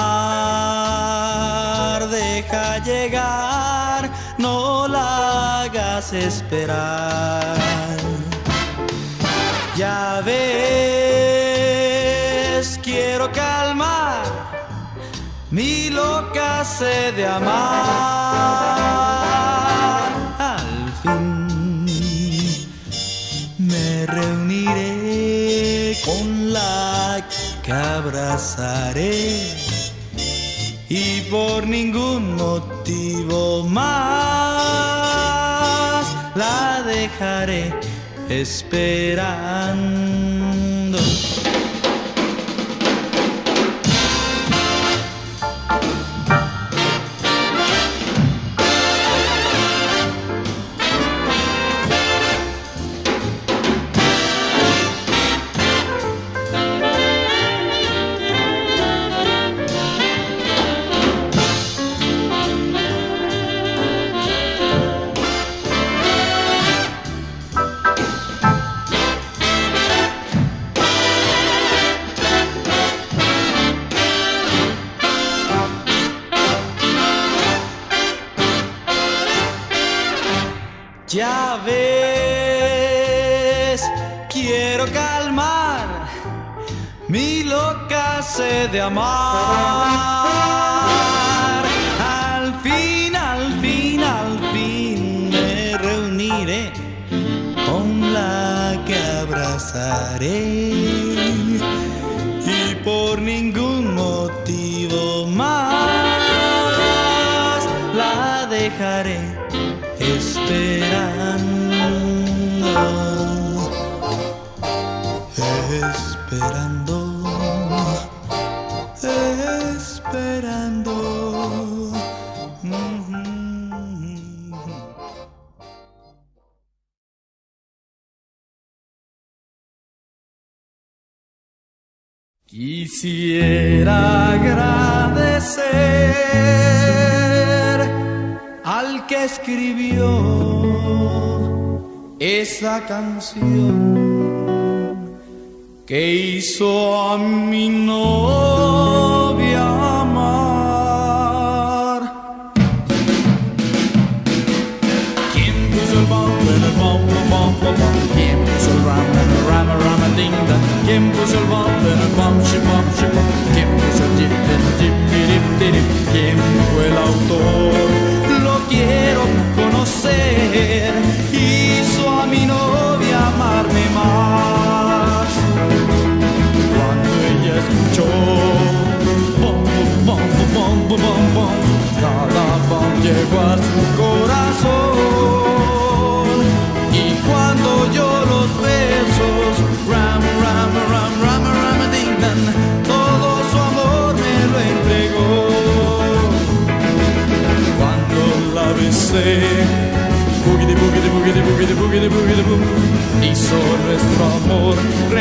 mar deja llegar, no la hagas esperar. Ya ves, quiero calmar mi loca sed de amar. Al fin me reuniré con la que abrazaré y por ningún motivo más la dejaré esperando. Ya ves, quiero calmar mi loca sed de amar. Al fin, al fin, al fin me reuniré con la que abrazaré y por ningún motivo más la dejaré esperando, esperando, esperando. Quisiera agradecer al que escribió esa canción que hizo a mi novia amar. ¿Quién puso el bombo en el bombo, bombo, bombo? ¿Quién puso el rama en el rama, rama, dinda? ¿Quién puso el bombo en el bom, shibom, shibom? ¿Quién puso el dip, dip, dip, dip, dip? ¿Quién fue el autor? Quiero conocer, hizo a mi novia amarme más. Cuando ella aman, todo su amor me lo entregó. Cuando la besé, boogie boogie boogie boogie boogie boogie boom, hizo nuestro amor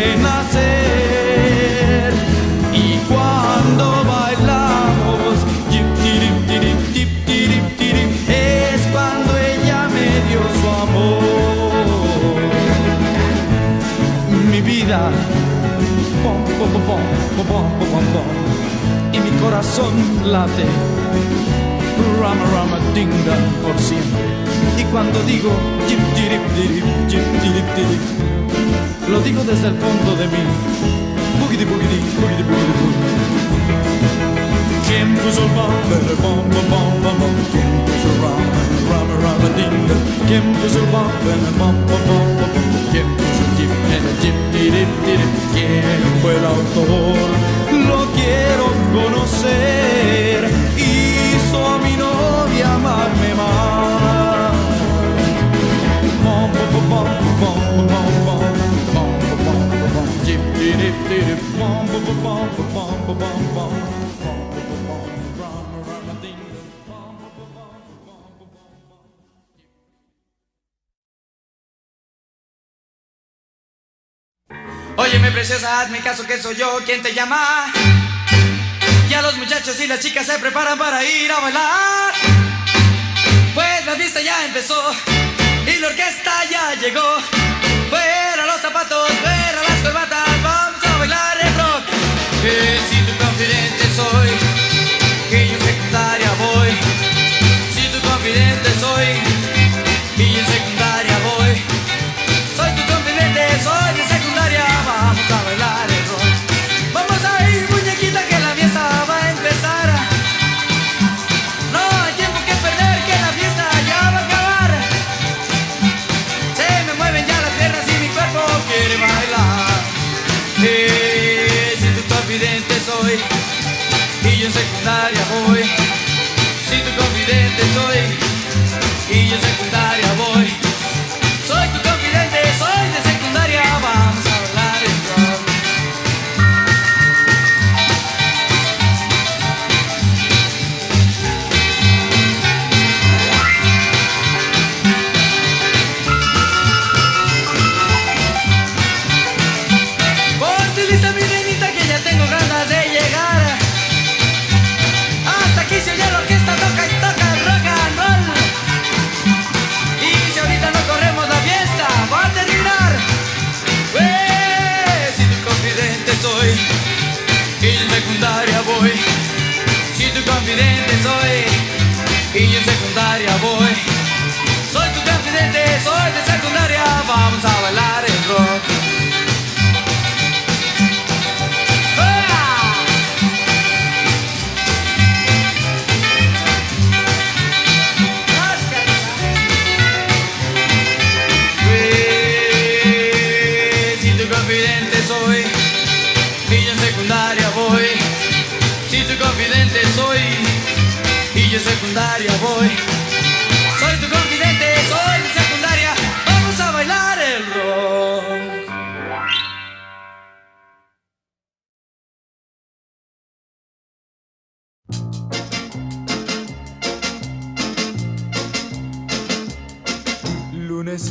renacer. Y cuando bailamos, yip tirip tirip tip tirip tirip, es cuando ella me dio su amor. Mi vida, pom pom pom pom pom pom pom, y mi corazón late, rama rama dinga por siempre. Y cuando digo yip tirip tirip yip tirip tirip, lo digo desde el fondo de mí. Boogity boogity boogity boogity boogity. ¿Quién puso el bam bam bam bam bam? ¿Quién puso el rama rama dinga? ¿Quién puso el bam bam bam bam bam? ¿Quién puso el jip en el jip tirip tirip? ¿Quién fue el autor? Lo quiero conocer. Hizo a mi novia amarme más. Bam bam bam bam bam bam. Jip tirip tirip bam bam bam bam bam bam bam. Óyeme preciosa, hazme caso que soy yo quien te llama. Ya los muchachos y las chicas se preparan para ir a bailar. Pues la fiesta ya empezó y la orquesta ya llegó. Fuera los zapatos, fuera las corbatas, vamos a bailar el rock. Si tu confidente soy, que yo en secundaria voy. Si tu confidente soy, y yo en secundaria voy. Soy tu confidente, soy de secundaria, vamos a bailar el rock. Vamos a ir, muñequita, que la fiesta va a empezar. No hay tiempo que perder, que la fiesta ya va a acabar. Se me mueven ya las piernas y mi cuerpo quiere bailar. Si tu confidente soy, y yo en secundaria voy. Si tu confidente soy, y yo en secundaria voy. Soy tu confidente, soy de secundaria, vamos a bailar el rock. Ponte lista, mi reinita, que ya tengo ganas de llegar. Hasta aquí se oye la orquesta, toca y toca el rock and roll. Y si ahorita no corremos la fiesta, va a terminar. Si tu confidente soy, y yo en secundaria voy. Si tu confidente soy, y yo en secundaria voy. Soy tu confidente, soy de secundaria, vamos a bailar el rock. Si tu confidente soy, y yo en secundaria voy. Si tu confidente soy, y yo en secundaria voy. Soy tu confidente, soy de secundaria, vamos a bailar el rock. Lunes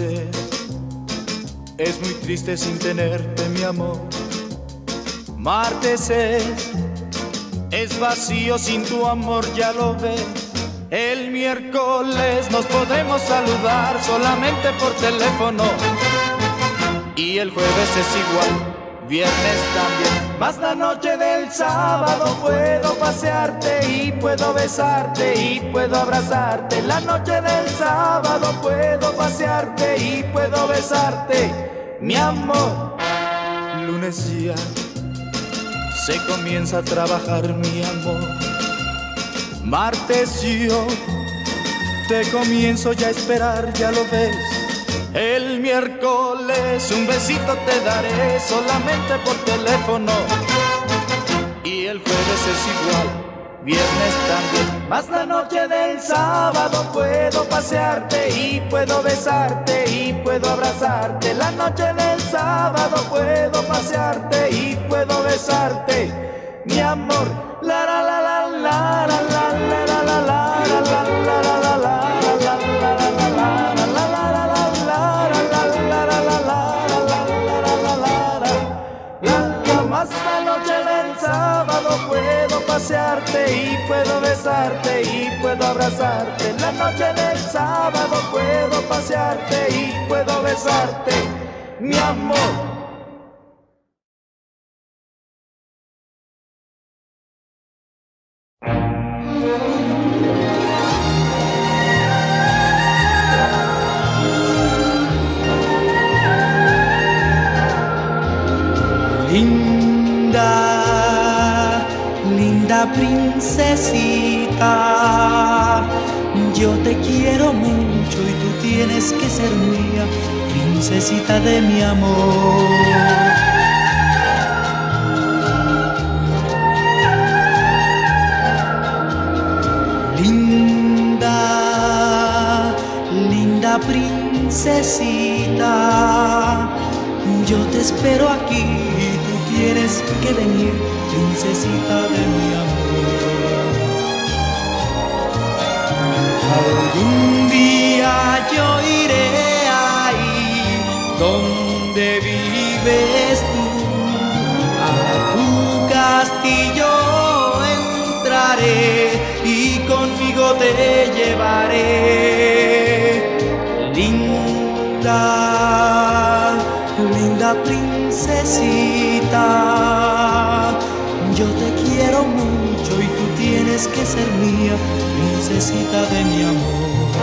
es muy triste sin tenerte, mi amor. Martes es vacío sin tu amor, ya lo ves. El miércoles nos podremos saludar solamente por teléfono. Y el jueves es igual, viernes también. Más la noche del sábado puedo pasearte y puedo besarte y puedo abrazarte. La noche del sábado puedo pasearte y puedo besarte, mi amor. Lunes ya se comienza a trabajar, mi amor. Martes yo te comienzo ya a esperar, ya lo ves. El miércoles un besito te daré solamente por teléfono. Y el jueves es igual, viernes también. Más la noche del sábado puedo pasearte y puedo besarte y puedo abrazarte. La noche del sábado puedo pasearte y puedo besarte, mi amor. La la la la la la la la la la la la la la la. Más la noche del sábado puedo pasearte y puedo besarte y puedo abrazarte. La noche del sábado puedo pasearte y puedo besarte, mi amor. Linda, linda princesita, yo te quiero mucho y tú tienes que ser mía, princesita de mi amor. Linda, linda princesita, yo te espero aquí y tú tienes que venir, princesita de mi amor. Algún día yo iré ahí donde vives tú, a tu castillo entraré y conmigo te llevaré. Linda, linda princesita, yo te quiero mucho y tú tienes que ser mía, princesita de mi amor.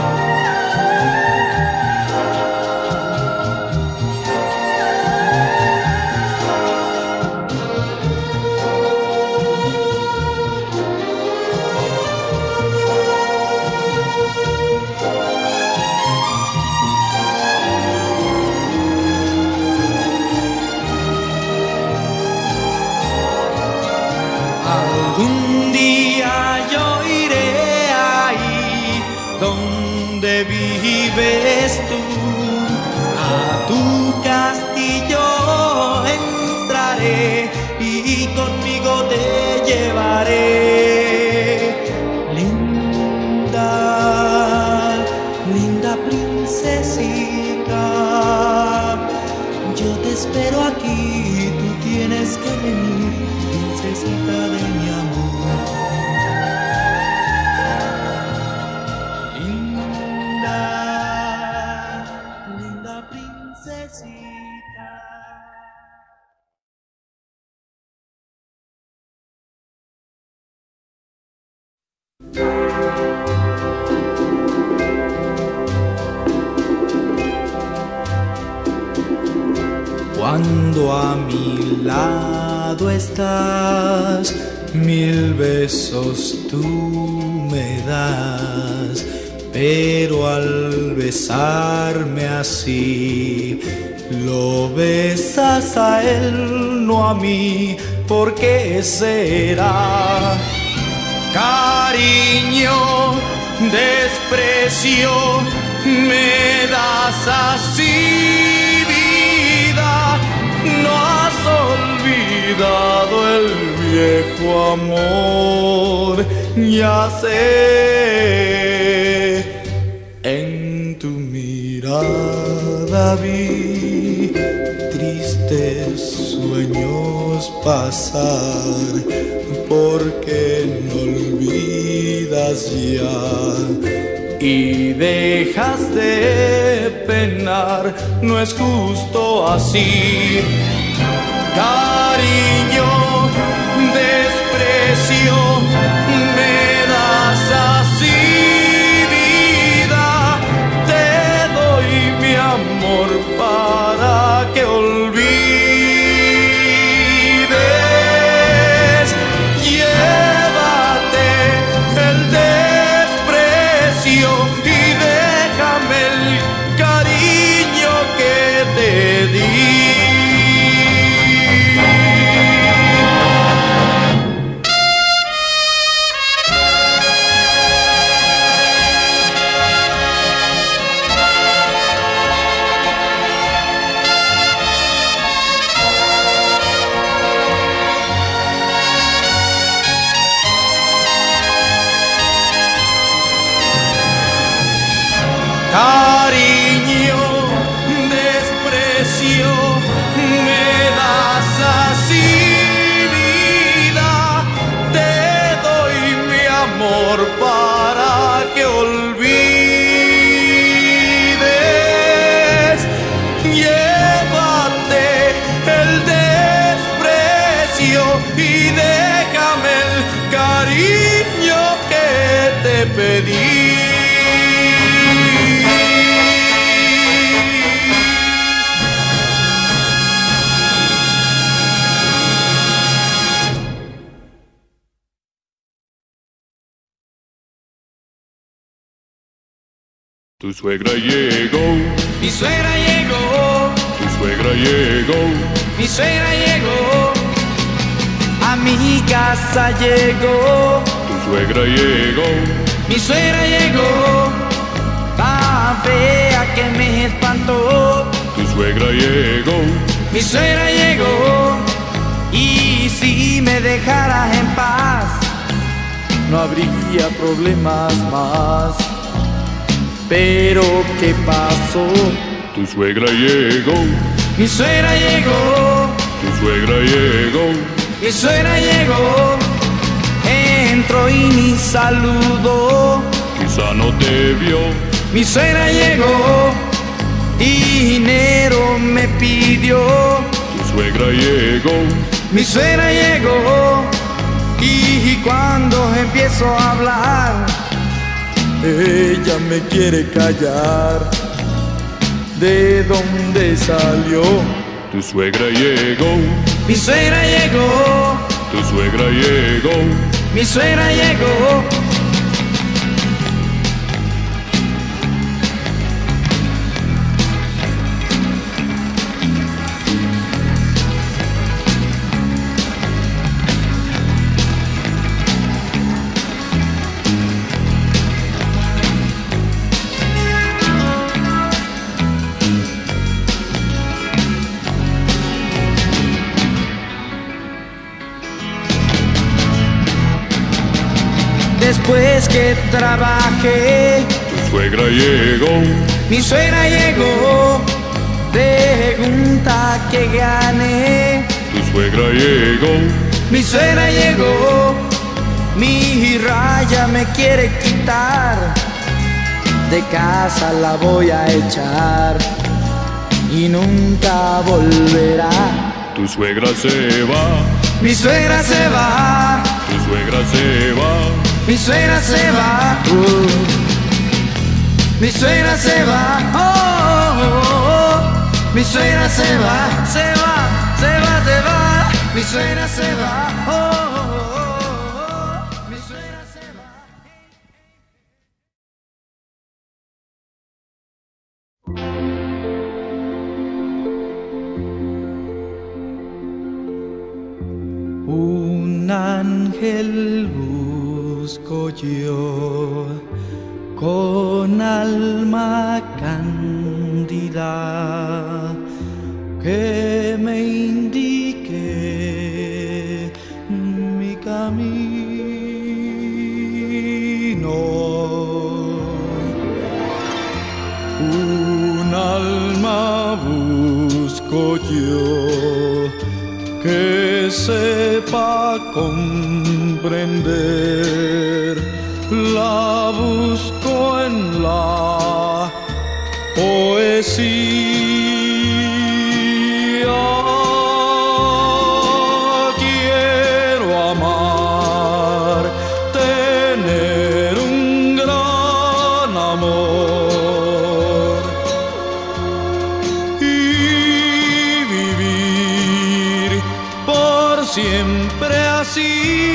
Algún día yo iré ahí donde vives tú, a tu castillo entraré y conmigo te llevaré. Linda, linda princesita, yo te espero aquí y tú tienes que venir, princesita de mi amor. Linda, linda princesita. Cuando a mi lado estás, 1000 besos tú me das, pero al besarme así, lo besas a él, no a mí. ¿Por qué será? Cariño, desprecio, me das así vida. No has olvidado el viejo amor, ya sé. En tu mirada vi tristes sueños pasar, porque no olvidas ya y dejas de penar. No es justo así. Cariño, desprecio, me das así vida. Te doy mi amor para que olvides. Llévate el desprecio y déjame el cariño que te di. serio y déjame el cariño que te pedí. Tu suegra llegó, Mi suegra llegó, tu suegra llegó, mi suegra llegó, a mi casa llegó, tu suegra llegó, mi suegra llegó, tan fea que me espantó, tu suegra llegó, mi suegra llegó, y si me dejaras en paz, no habría problemas más. Pero ¿qué pasó? tu suegra llegó, Mi suegra llegó, tu suegra llegó, mi suegra llegó, entró y ni saludó. quizá no te vio, Mi suegra llegó, dinero me pidió. tu suegra llegó, Mi suegra llegó, y cuando empiezo a hablar, ella me quiere callar. ¿De dónde salió? tu suegra llegó, Mi suegra llegó, tu suegra llegó, mi suegra llegó. Después que trabajé, tu suegra llegó, mi suegra llegó, pregunta que gané. tu suegra llegó, Mi suegra llegó, mi raya me quiere quitar, de casa la voy a echar y nunca volverá. tu suegra se va, Mi suegra se va, tu suegra se va, mi suegra se va, mi suegra se va, mi suegra se va, se va, se va, se va, mi suegra se va, mi suegra se va. Un ángel busco yo con alma cándida que me indique mi camino. Un alma busco yo que sepa comprender, la busco en la poesía. Quiero amar, tener un gran amor y vivir por siempre así.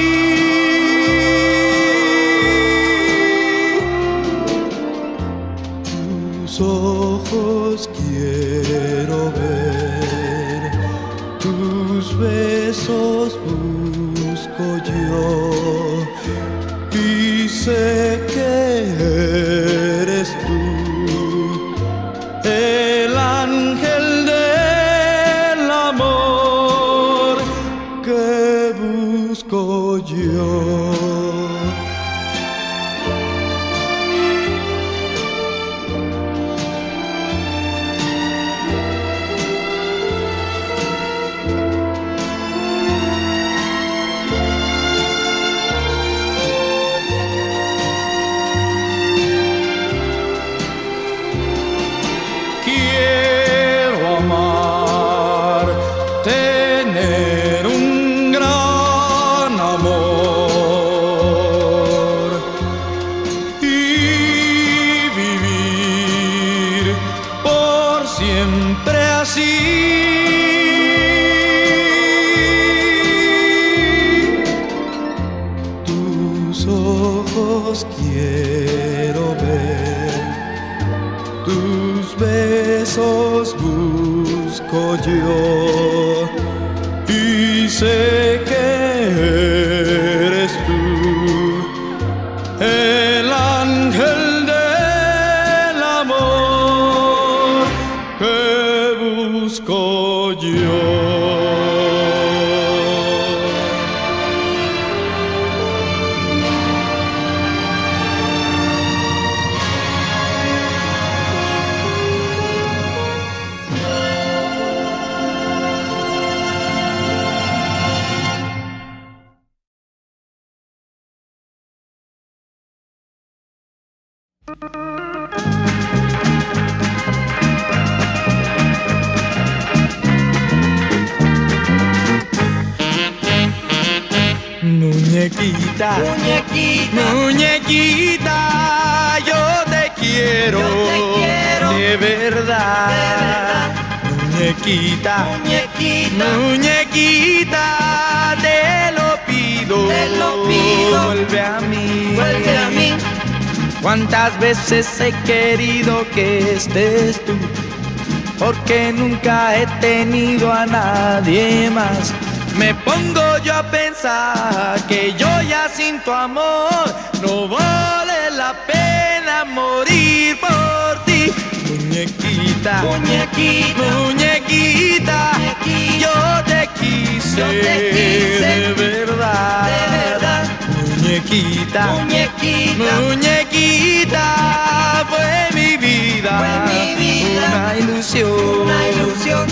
Tus ojos quiero ver, tus besos busco yo y sé que eres tú, el ángel del amor que busco yo. Quiero amar, tener un gran quiero ver. Tus besos busco yo y sé que eres tú, el ángel del amor que busco yo. Muñequita, Muñequita, muñequita, yo te quiero, de verdad. Muñequita, muñequita, muñequita, te lo pido, vuelve a mí, vuelve a mí. Cuántas veces he querido que estés tú, porque nunca he tenido a nadie más. Me pongo yo a pensar que yo ya sin tu amor no vale la pena morir por ti. Muñequita, Muñequita, muñequita, yo te quise, de verdad, Muñequita, muñequita, muñequita, fue mi vida, una ilusión, una ilusión.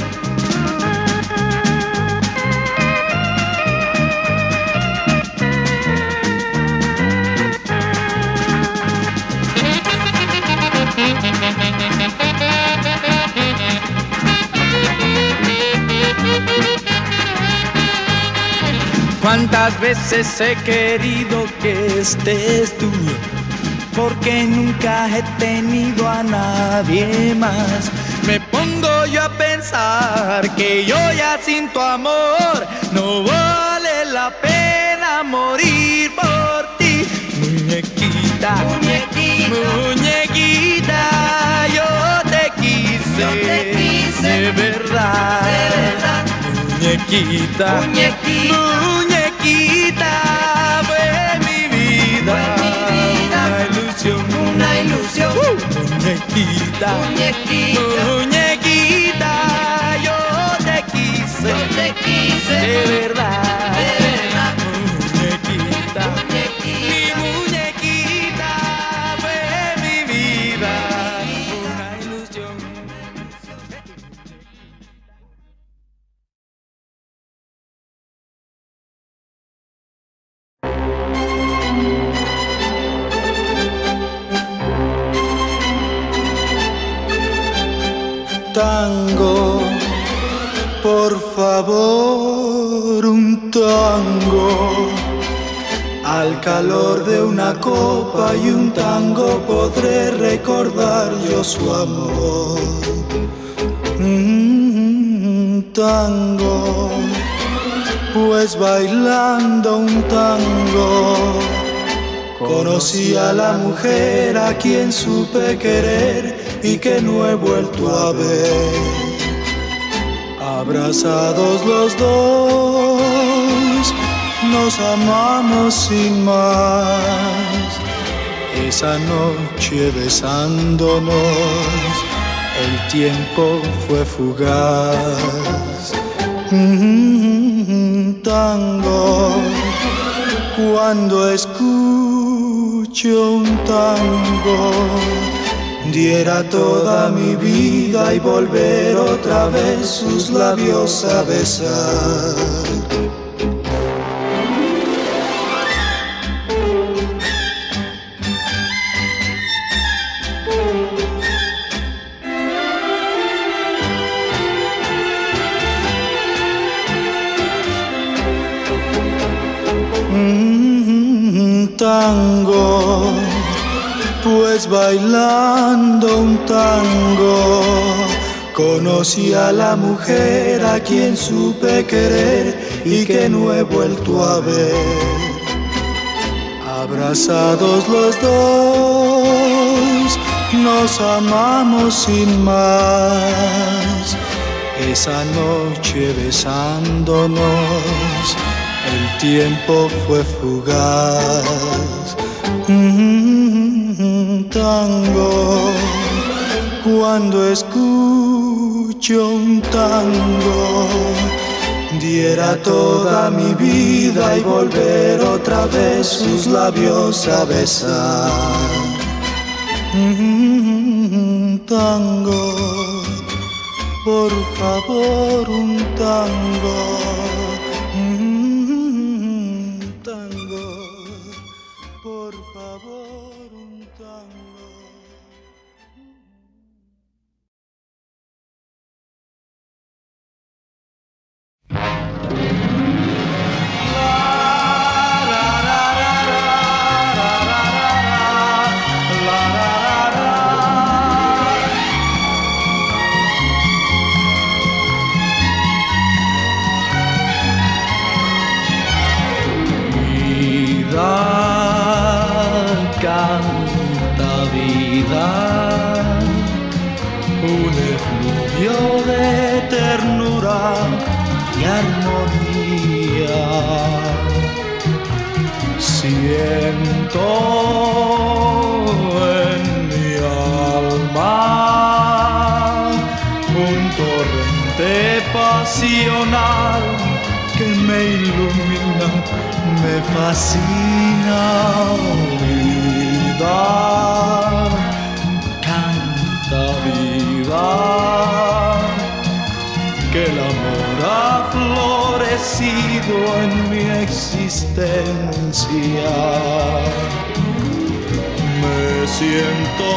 Cuántas veces he querido que estés tú, porque nunca he tenido a nadie más. Me pongo yo a pensar que yo ya sin tu amor no vale la pena morir por ti. Muñequita, Muñequita, muñequita, yo te quise, de verdad, Muñequita, muñequita, muñequita, fue mi vida, una ilusión, una ilusión. Muñequita, Muñequita, muñequita, yo te quise, de verdad, Muñequita, mi muñequita, fue mi vida, una ilusión. Tango, por favor, un tango, al calor de una copa y un tango podré recordar yo su amor. Tango, pues bailando un tango conocí a la mujer a quien supe querer y que no he vuelto a ver. Abrazados los dos, nos amamos sin más. Esa noche besándonos, el tiempo fue fugaz. Tango, cuando escucho un tango, diera toda mi vida y volver otra vez sus labios a besar. Tango, pues bailando un tango conocí a la mujer a quien supe querer y que no he vuelto a ver. Abrazados los dos, nos amamos sin más. Esa noche besándonos, el tiempo fue fugaz. Tango, cuando escucho un tango, diera toda mi vida y volver otra vez sus labios a besar. Tango, por favor, un tango. Tango, por favor, un tango. Canta vida, un efluvio de ternura y armonía. Siento en mi alma un torrente pasional que me ilumina, me fascina. Vida, canta vida, que el amor ha florecido en mi existencia. Me siento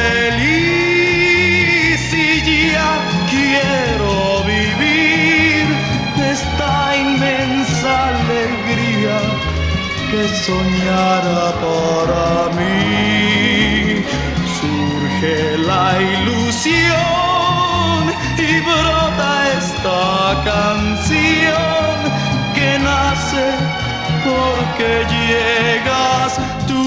feliz y ya quiero vivir esta inmensa alegría que soñara para mí. Surge la ilusión y brota esta canción que nace porque llegas tú.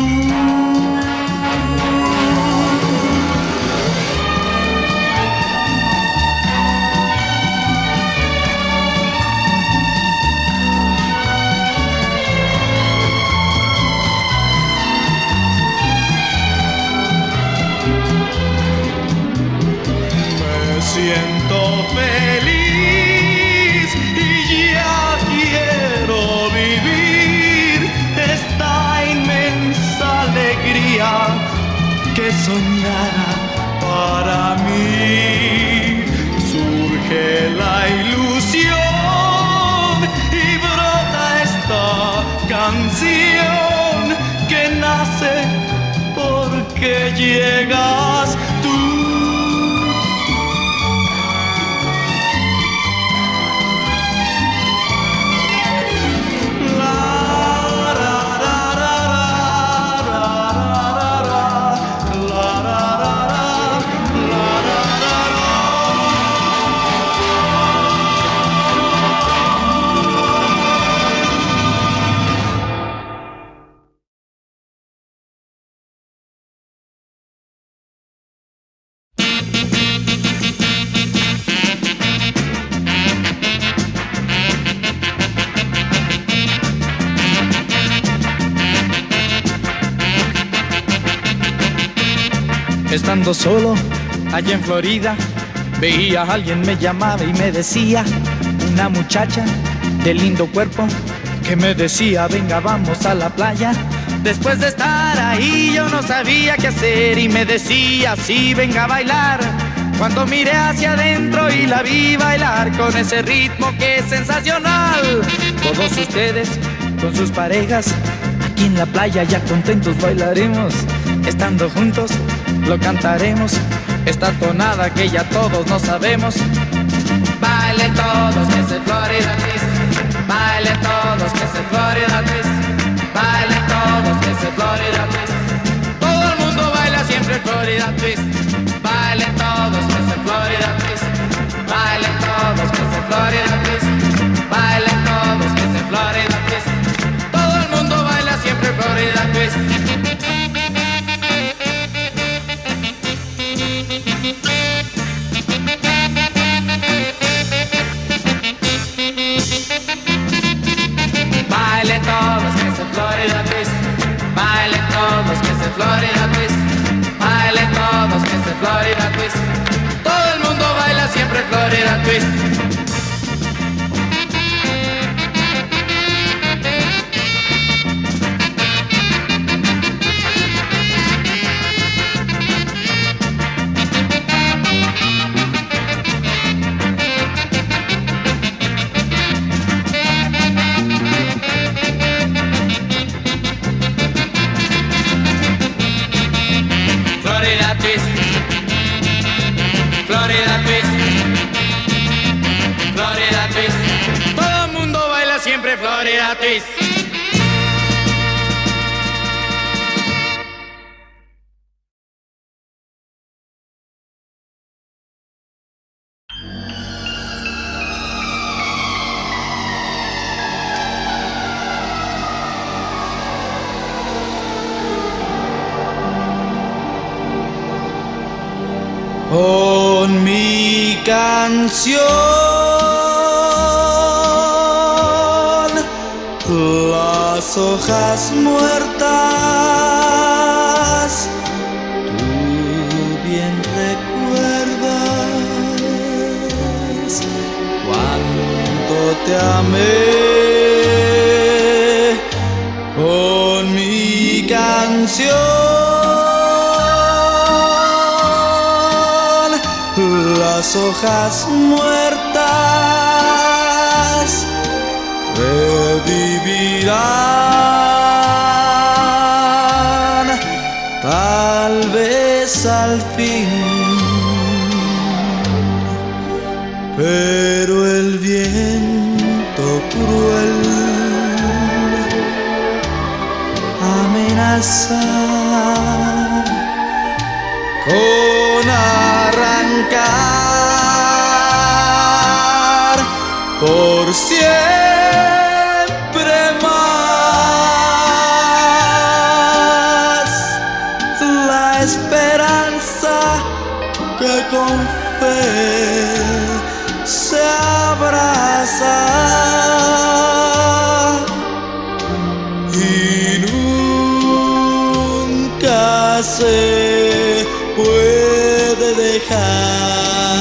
Siento feliz y ya quiero vivir esta inmensa alegría que soñara para mí. Surge la ilusión y brota esta canción que nace porque llegas tú. Estando solo allá en Florida, veía a alguien, me llamaba y me decía, una muchacha de lindo cuerpo, que me decía, venga, vamos a la playa. Después de estar ahí yo no sabía qué hacer y me decía, sí, venga a bailar. Cuando miré hacia adentro y la vi bailar con ese ritmo que es sensacional. Todos ustedes con sus parejas, aquí en la playa ya contentos bailaremos. Estando juntos lo cantaremos, esta tonada que ya todos no sabemos. Bailen todos que es el Florida Twist, bailen todos que es el Florida Twist, bailen todos que es el Florida Twist. Todo el mundo baila siempre el Florida Twist. Bailen todos que es el Florida Twist, bailen todos que es el Florida Twist, bailen todos que es el Florida Twist. Todo el mundo baila siempre el Florida Twist. Florida Twist. Todo el mundo baila siempre Florida Twist. Florida Twist, Florida Twist, Florida Twist. Todo el mundo baila siempre Florida Twist. Con mi canción las hojas muertas, tú bien recuerdas cuando te amé. Con mi canción las hojas muertas revivirán, tal vez al fin, pero el viento cruel amenaza con arrancar por siempre más la esperanza que con fe se abraza y nunca se puede dejar.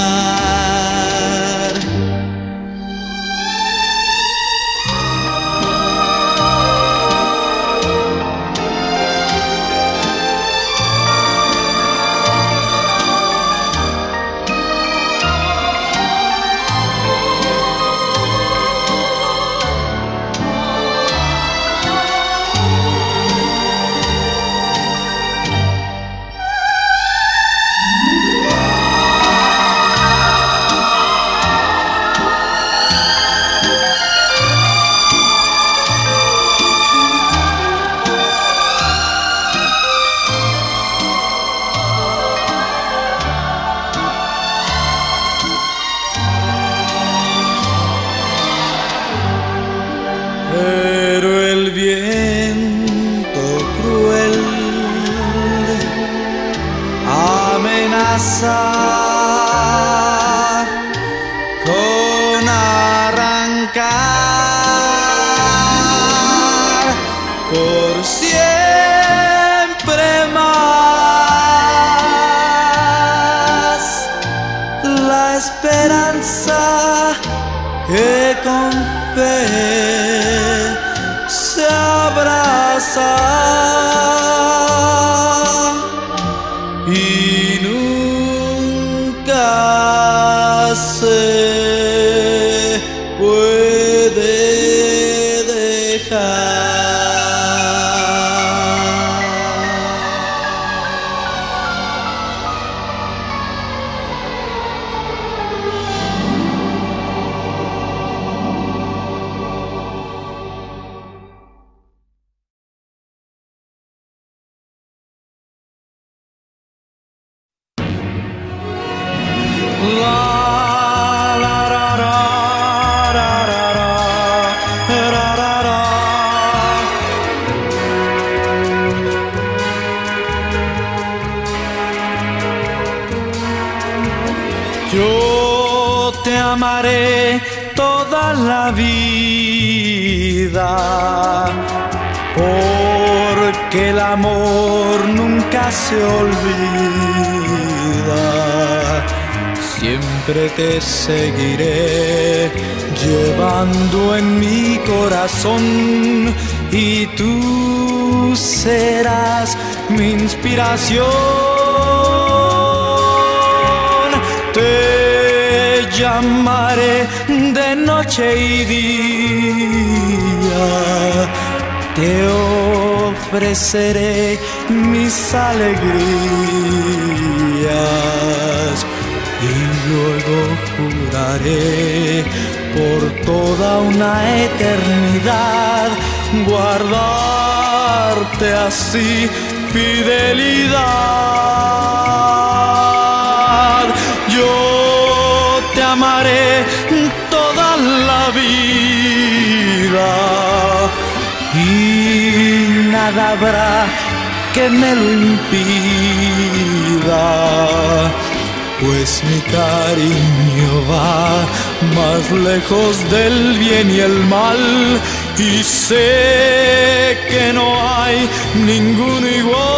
Pero el viento cruel amenaza con arrancar por siempre más la esperanza que con fe se abraza y nunca se puede dejar. Yo te amaré toda la vida, porque el amor nunca se olvida. Siempre te seguiré llevando en mi corazón y tú serás mi inspiración. Te llamaré de noche y día, te ofreceré mis alegrías y luego juraré por toda una eternidad guardarte así fidelidad. Yo te amaré toda la vida y nada habrá que me lo impida, pues mi cariño va más lejos del bien y el mal, y sé que no hay ninguno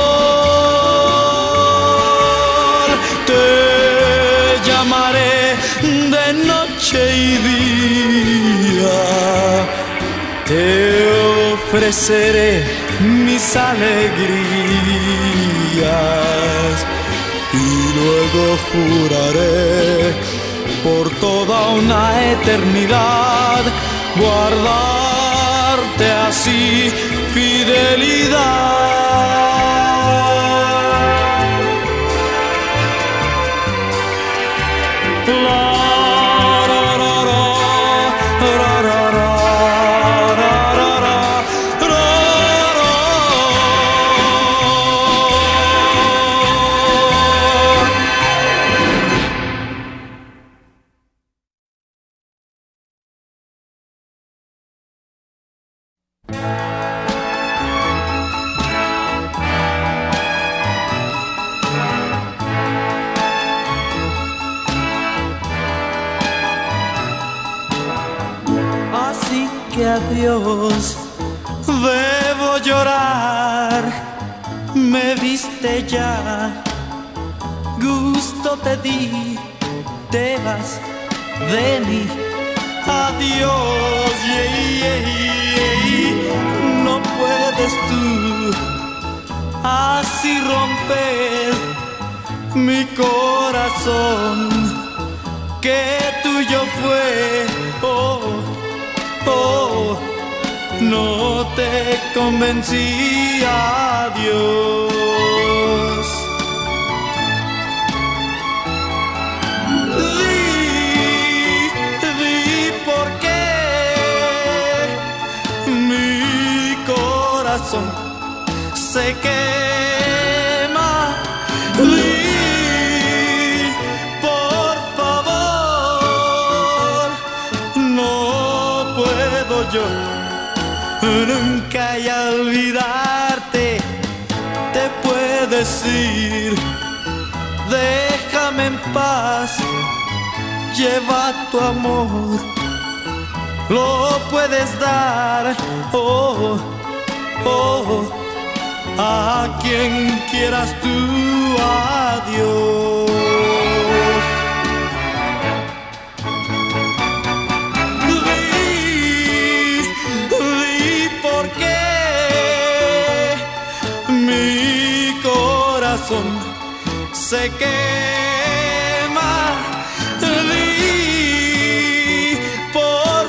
igual. Te llamaré de noche y día, te ofreceré mis alegrías y luego juraré por toda una eternidad guardarte así fidelidad. Adiós, debo llorar, me viste ya, gusto te di, te vas de mí. Adiós, no puedes tú así romper mi corazón, que tuyo fue. No te convencí, adiós. Di por qué mi corazón se quema. Di, por favor, no puedo yo nunca ya olvidarte. Te puedes ir, déjame en paz, lleva tu amor, lo puedes dar, a quien quieras tú, adiós. Se quema, di, por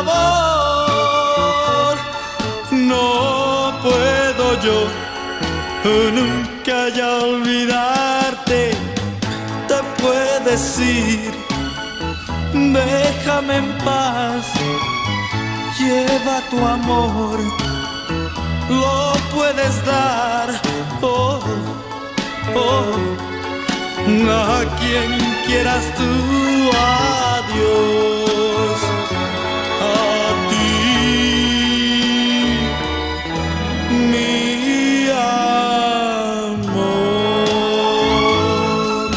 favor, no puedo yo nunca ya olvidarte. Te puedes ir, déjame en paz, lleva tu amor, lo puedes dar, a quien quieras tú, adiós. A ti, mi amor.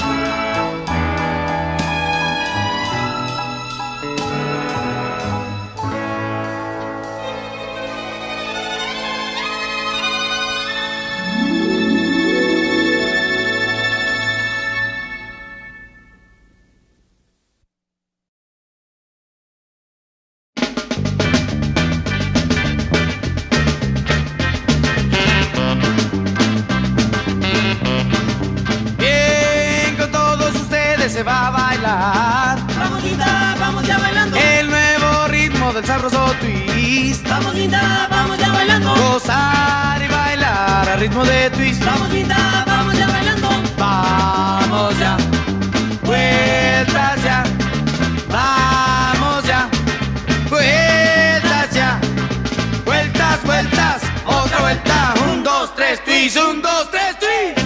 el sabroso twist. Vamos linda, vamos ya bailando. Gozar y bailar al ritmo de twist. Vamos linda, vamos ya bailando. Vamos ya, vueltas ya. Vamos ya, vueltas ya. Vueltas, vueltas, otra vuelta. 1, 2, 3, twist. 1, 2, 3, twist.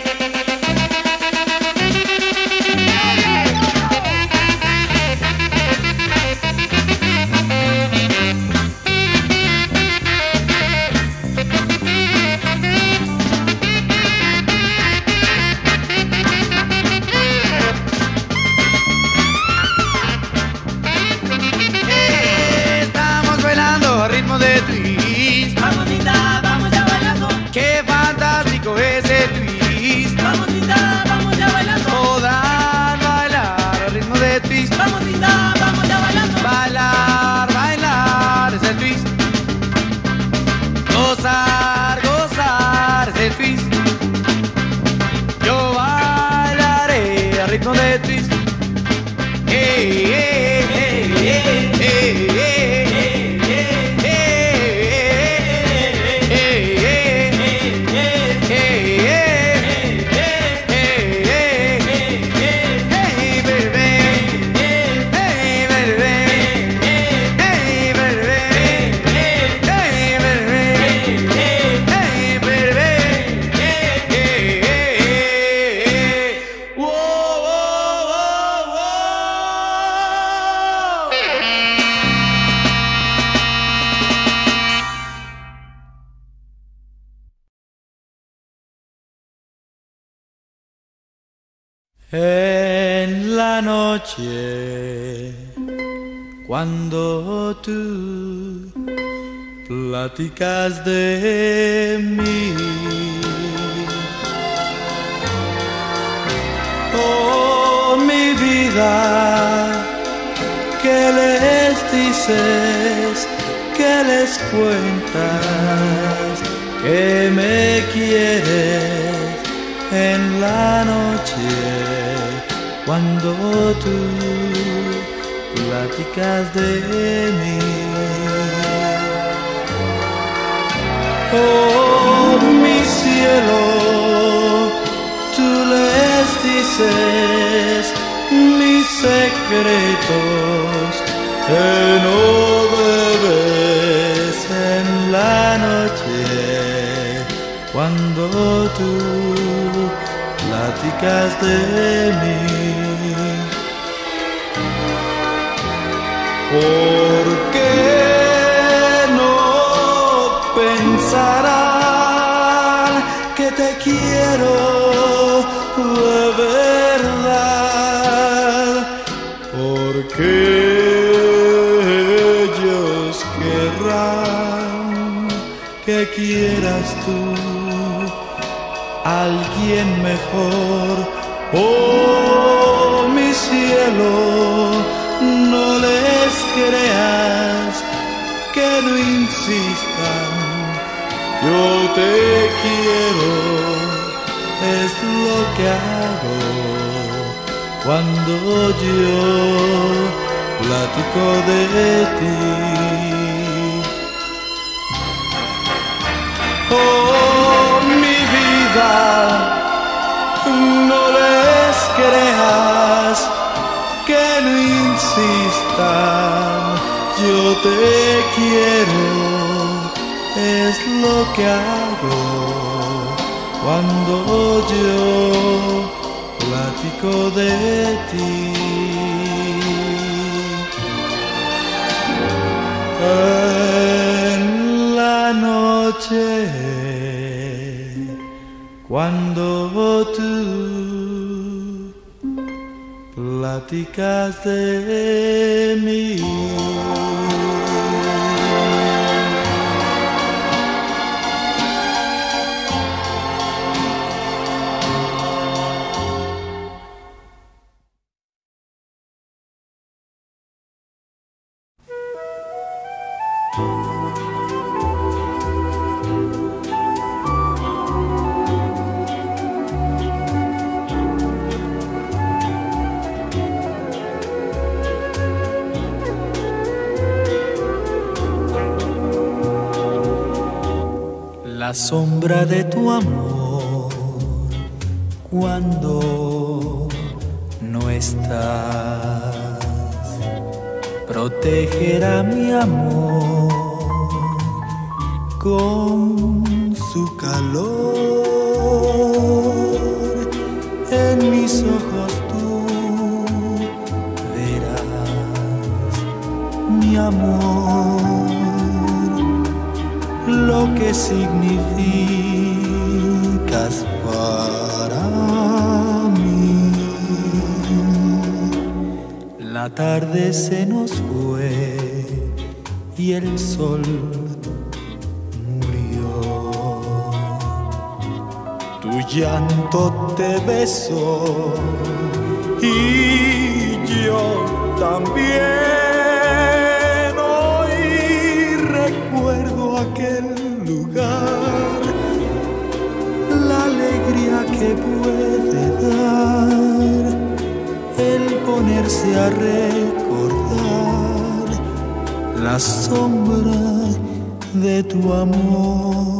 De twist. Vamos linda, vamos ya bailando. Qué fantástico ese twist. Vamos linda, vamos ya bailando. Todas bailar al ritmo de twist. Vamos linda, vamos ya bailando. Bailar, bailar ese twist. Gozar, gozar ese twist. Yo bailaré al ritmo de twist. Hey, hey, hey, hey, hey, hey. En la noche, cuando tú platicas de mí, oh mi vida, ¿qué les dices? ¿Qué les cuentas? Que me quieres en la noche, cuando tú platicas de mí. Oh mi cielo, tú les dices mis secretos que no debes en la noche, cuando tú platicas de mí. ¿Por qué no pensarán que te quiero de verdad? Porque ellos querrán que quieras tú alguien mejor. Oh mi cielo, no les creas, que no insistan, yo te quiero, es lo que hago cuando yo platico de ti. Oh mi vida, no les creas, que no insistan, yo te quiero, es lo que hago cuando yo platico de ti. En la noche, cuando tú platicas de mí. la sombra de tu amor cuando no estás. Protegerá mi amor con su calor. En mis ojos tú verás, mi amor, lo que significas para mí. La tarde se nos fue y el sol murió. Tu llanto te besó y yo también. Hoy recuerdo aquel lugar, la alegría que puede dar el ponerse a recordar la sombra de tu amor.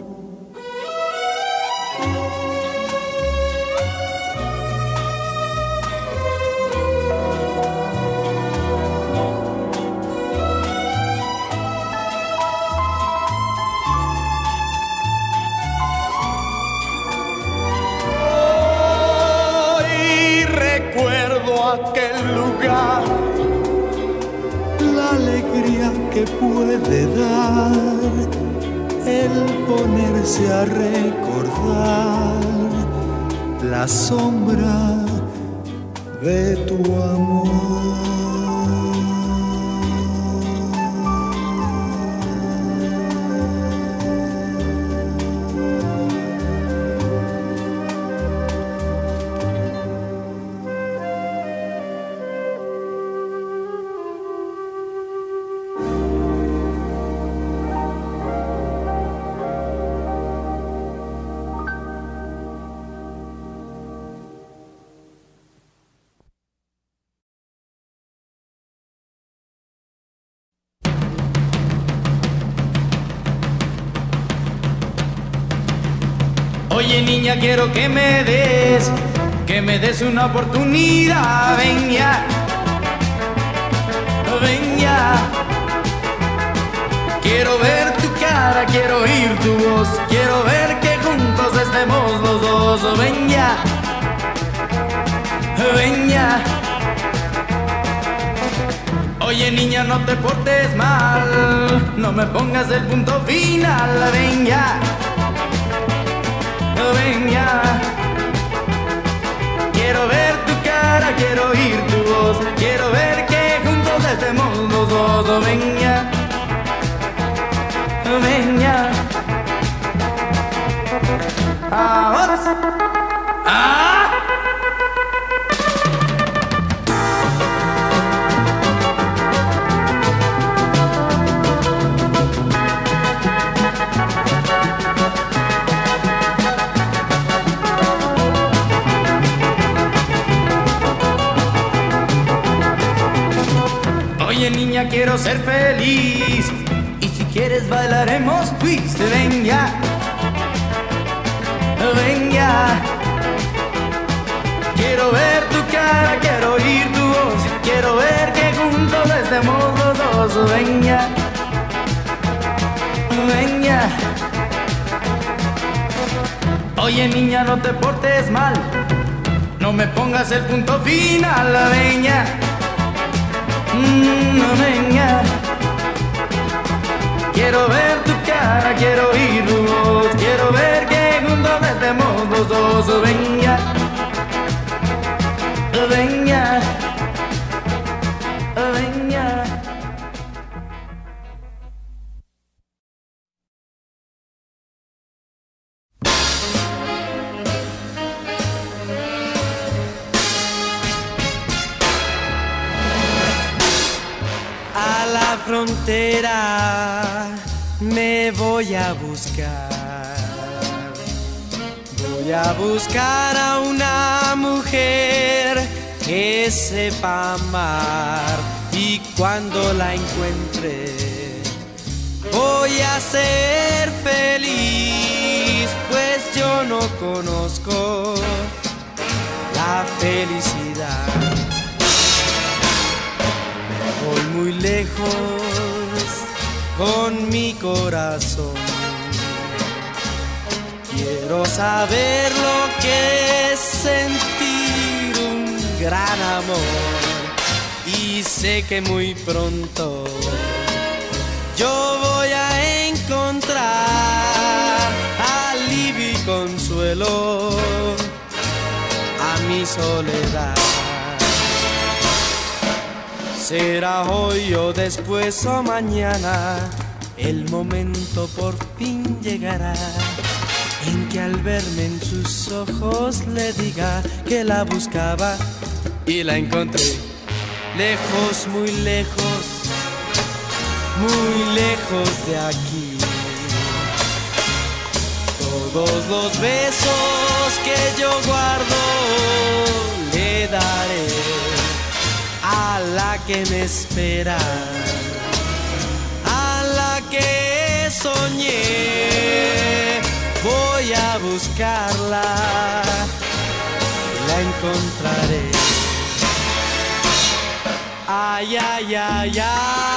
Aquel lugar, la alegría que puede dar el ponerse a recordar la sombra de tu amor. Oye niña, quiero que me des una oportunidad. Ven ya, ven ya. Quiero ver tu cara, quiero oír tu voz, quiero ver que juntos estemos los dos. Ven ya, ven ya. Oye niña, no te portes mal, no me pongas el punto final. Ven ya, ven ya. Quiero ver tu cara, quiero oír tu voz, quiero ver que juntos estemos los dos. Ven ya, ven ya. Ahora. ¡Ah! Oye niña, quiero ser feliz y si quieres bailaremos twist. Ven ya, ven ya. Quiero ver tu cara, quiero oír tu voz, quiero ver que juntos estemos los dos. Ven ya, ven ya. Oye niña, no te portes mal, no me pongas el punto final. Ven ya, ven ya. Quiero ver tu cara, quiero oír tu voz, quiero ver que juntos estemos los dos. Ven ya, ven ya, ven ya. A la frontera me voy a buscar. Voy a buscar a una mujer que sepa amar, y cuando la encuentre voy a ser feliz. conozco la felicidad. Voy muy lejos con mi corazón. Quiero saber lo que es sentir un gran amor. Y sé que muy pronto yo voy a encontrar alivio y consuelo a mi soledad. Será hoy o después o mañana, el momento por fin llegará en que al verme en sus ojos le diga que la buscaba y la encontré. Lejos, muy lejos, muy lejos de aquí. Todos los besos que yo guardo le daré a la que me espera, a la que soñé. Voy a buscarla y la encontraré. Ay, ay, ay, ay,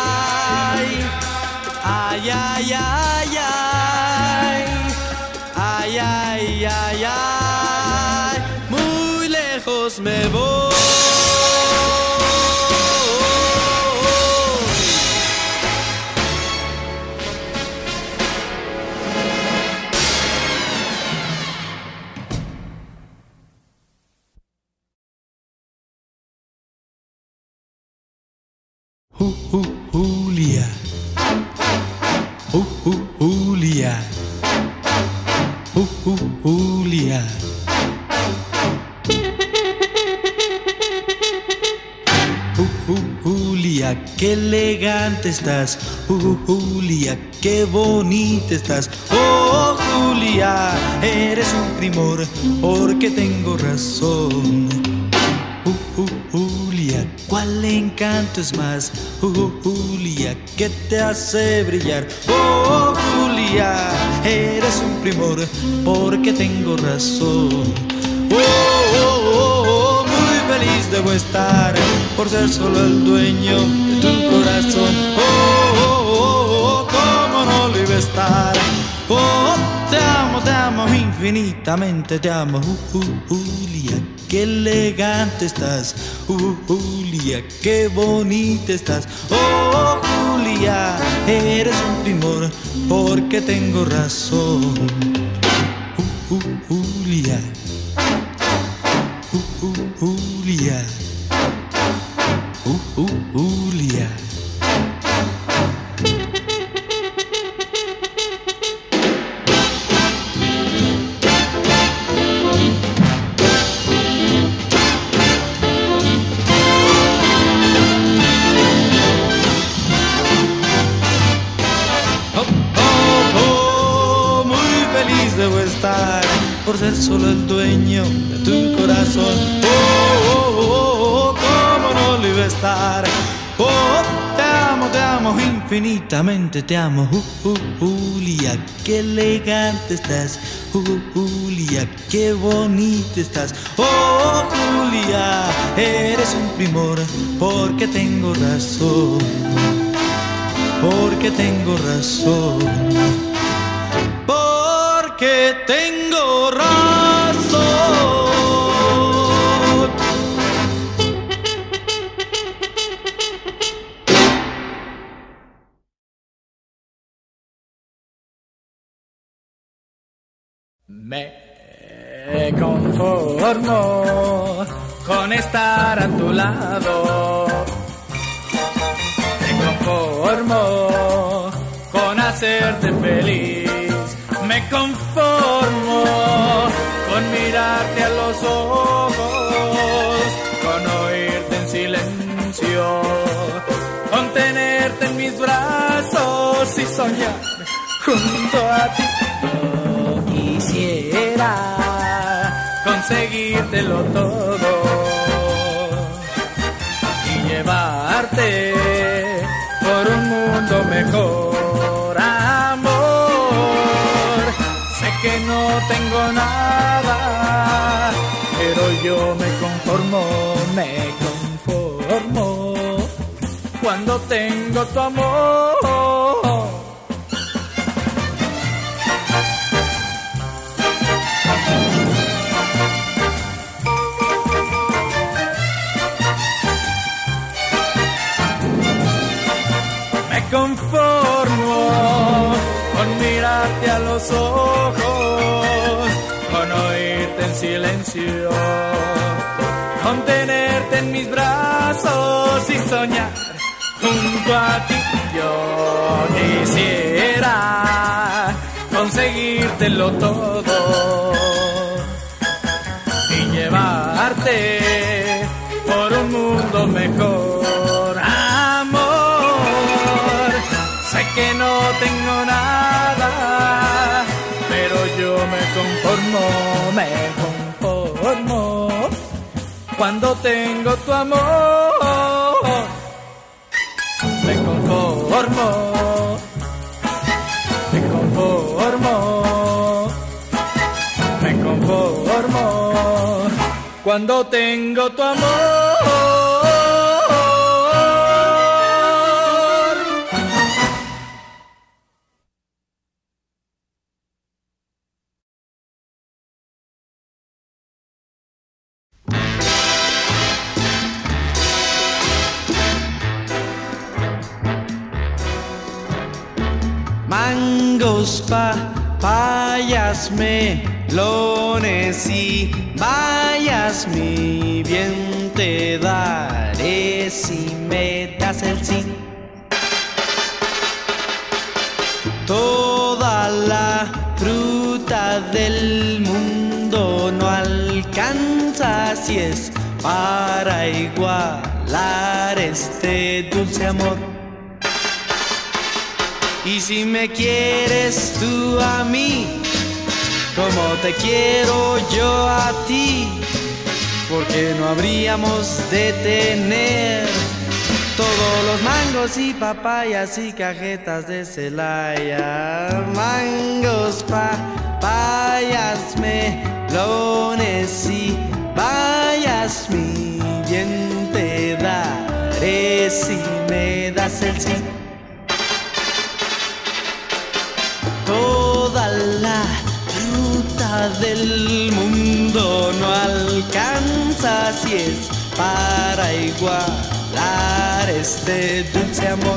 ay, ay, ay, ay, ay, ay, ay, ay, muy lejos me voy. Julia, Julia, Julia. Julia, qué elegante estás. Julia, qué bonita estás. Oh, Julia, eres un primor, porque tengo razón. Julia, ¿cuál encanto es más? Julia, ¿qué te hace brillar? Oh, Julia, eres un primor, porque tengo razón. Muy feliz debo estar por ser solo el dueño de tu corazón. ¿Cómo no lo iba a estar? Te amo infinitamente, te amo. Julia, qué elegante estás. Julia, qué bonita estás. Oh, Julia, eres un primor, porque tengo razón. Julia, Julia, Julia. Debo estar por ser solo el dueño de tu corazón. ¿Cómo no lo iba a estar? Te amo infinitamente, te amo. Julia, qué elegante estás. Julia, qué bonita estás. Oh, Julia, eres un primor, porque tengo razón. Porque tengo razón. Que tengo razón. Me conformo con estar a tu lado. Me conformo con hacerte feliz. Me conformo con mirarte a los ojos, con oírte en silencio, con tenerte en mis brazos y soñar junto a ti. Yo quisiera conseguírtelo todo y llevarte por un mundo mejor. Que no tengo nada, pero yo me conformo cuando tengo tu amor. Me conformo con mirarte a los ojos, con oírte en silencio, con tenerte en mis brazos y soñar junto a ti. Yo quisiera conseguírtelo todo y llevarte por un mundo mejor. Amor, sé que no tengo nada, pero yo me conformo cuando tengo tu amor. Me conformo cuando tengo tu amor. Mangos, papayas, melones y bayas, mi bien te daré si me das el sí. Toda la fruta del mundo no alcanza si es para igualar este dulce amor. Y si me quieres tú a mí, como te quiero yo a ti, porque no habríamos de tener todos los mangos y papayas y cajetas de Celaya. Mangos, papayas, melones y bayas, mi bien te daré si me das el sí. Toda la fruta del mundo no alcanza si es para igualar este dulce amor.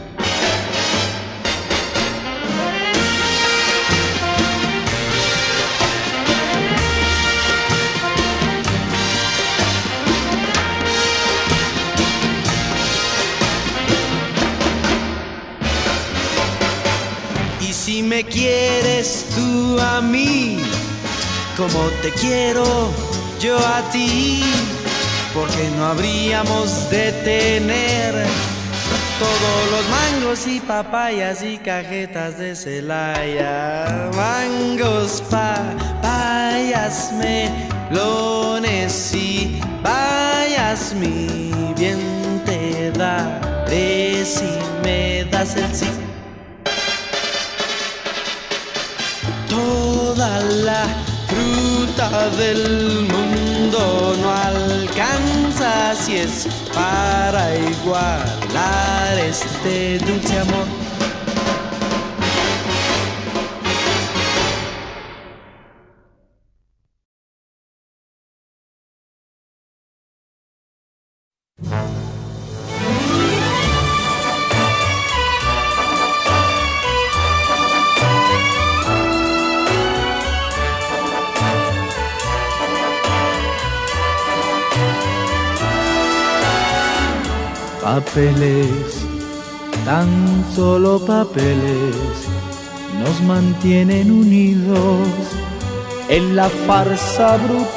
Si me quieres tú a mí, como te quiero yo a ti, porque no habríamos de tener todos los mangos y papayas y cajetas de Celaya. Mangos, papayas, melones y bayas, mi bien te daré si me das el sí. Toda la fruta del mundo no alcanza si es para igualar este dulce amor. Papeles, tan solo papeles, nos mantienen unidos en la farsa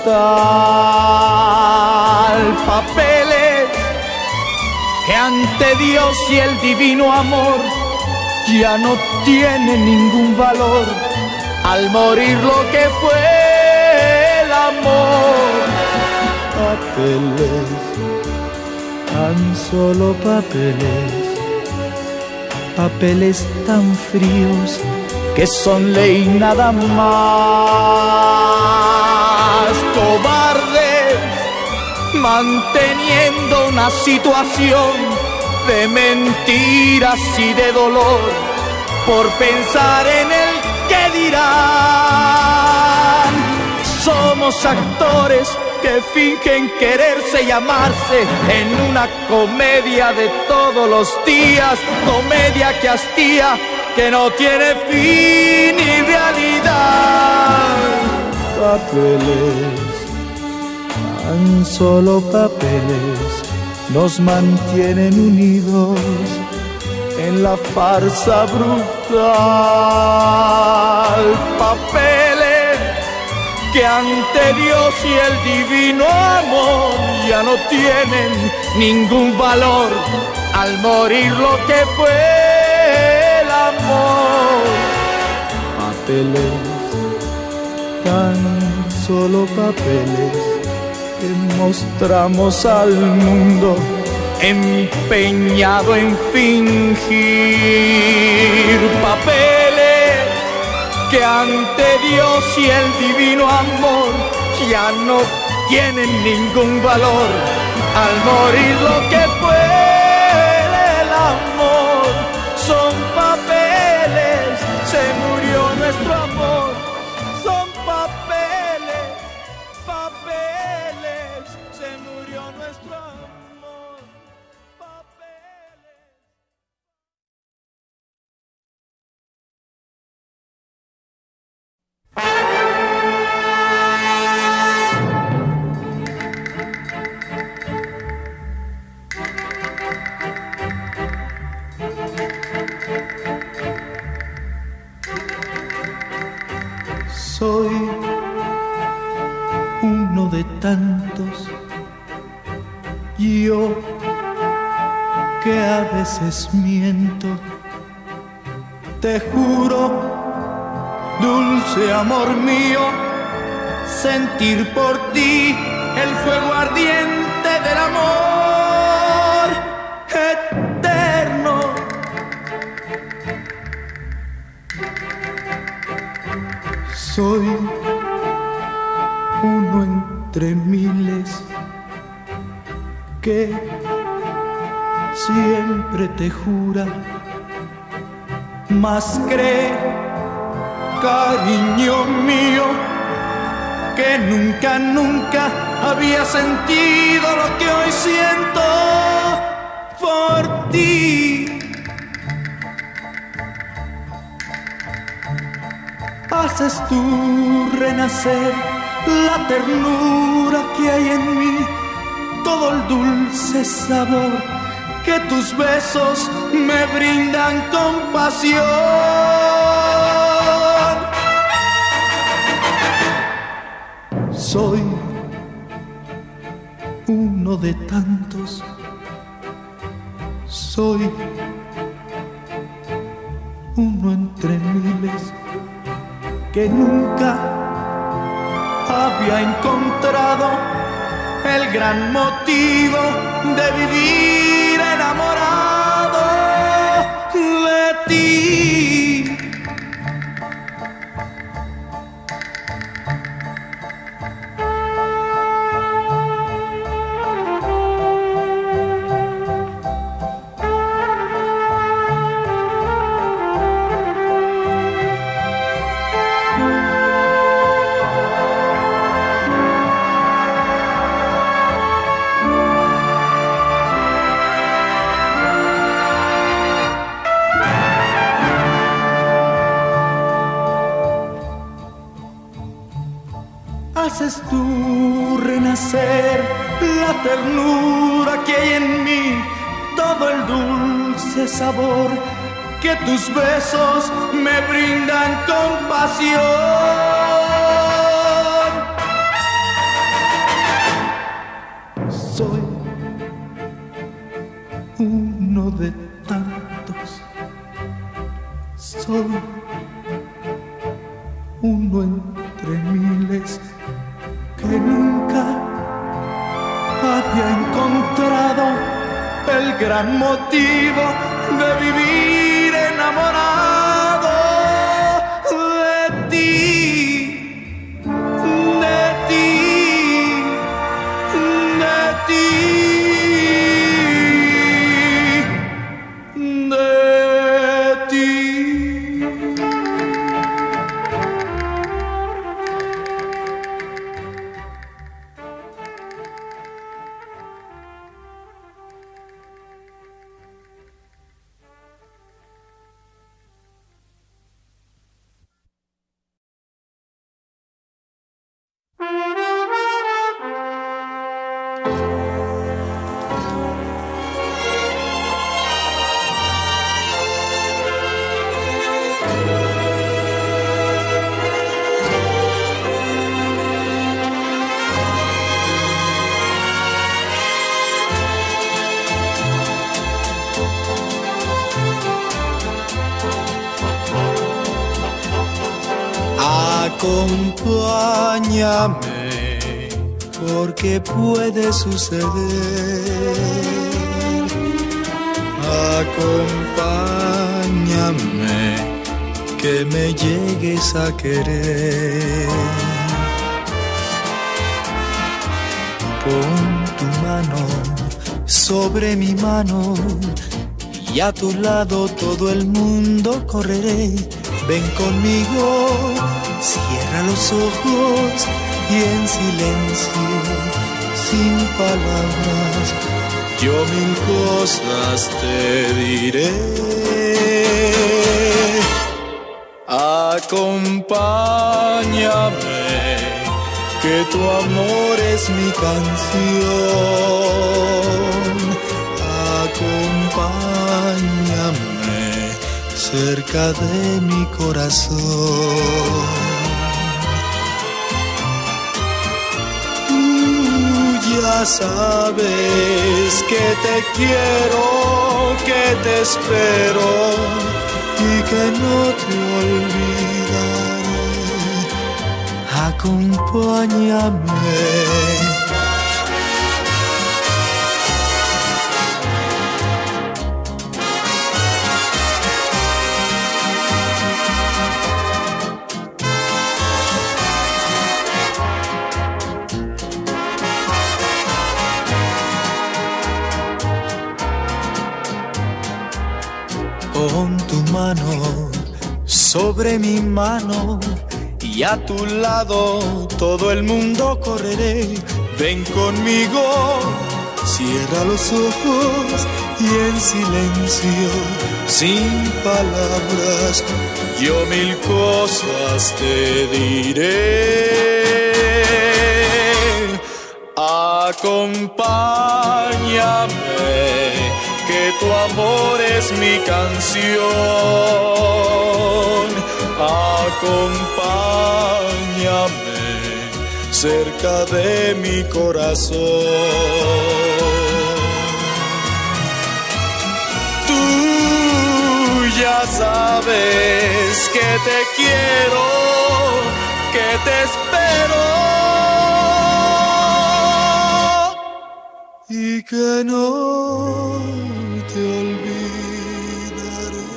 brutal. Papeles que ante Dios y el divino amor ya no tienen ningún valor al morir lo que fue el amor. Papeles, tan solo papeles, papeles tan fríos que son ley nada más. Cobardes, manteniendo una situación de mentiras y de dolor por pensar en el que dirán. Somos actores que fingen quererse y amarse en una comedia de todos los días, comedia que hastía, que no tiene fin ni realidad. Papeles, tan solo papeles, nos mantienen unidos en la farsa brutal. Papeles que ante Dios y el divino amor ya no tienen ningún valor al morir lo que fue el amor. Papeles, tan solo papeles que mostramos al mundo empeñado en fingir. Papeles que ante Dios y el divino amor ya no tienen ningún valor al morir lo que fue el amor. Son papeles, se murió nuestro amor. Son papeles, papeles, se murió nuestro amor. Soy uno de tantos, yo que a veces miento. Te juro, dulce amor mío, sentir por ti el fuego ardiente del amor eterno. Soy uno entre miles que siempre te jura, mas cree, cariño mío, que nunca, nunca había sentido lo que hoy siento por ti. Haces tú renacer la ternura que hay en mí, todo el dulce sabor que tus besos me brindan con pasión. Soy uno de tantos, soy uno entre miles que nunca había encontrado el gran motivo de vivir enamorado de ti. Haces tú renacer la ternura que hay en mí, todo el dulce sabor que tus besos me brindan con pasión. Soy uno de tantos, soy uno entre miles que nunca había encontrado el gran motivo de vivir enamorado Acompáñame, porque puede suceder. Acompáñame, que me llegues a querer. Pon tu mano sobre mi mano y a tu lado todo el mundo correré. Ven conmigo, cierra los ojos y en silencio, sin palabras, yo mil cosas te diré. Acompáñame, que tu amor es mi canción. Acompáñame cerca de mi corazón. Tú ya sabes que te quiero, que te espero y que no te olvidaré. Acompáñame. Pon tu mano sobre mi mano y a tu lado todo el mundo correré. Ven conmigo, cierra los ojos y en silencio, sin palabras, yo mil cosas te diré. Acompáñame, que tu amor es mi canción. Acompáñame cerca de mi corazón. Tú ya sabes que te quiero, que te espero y que no te olvidaré.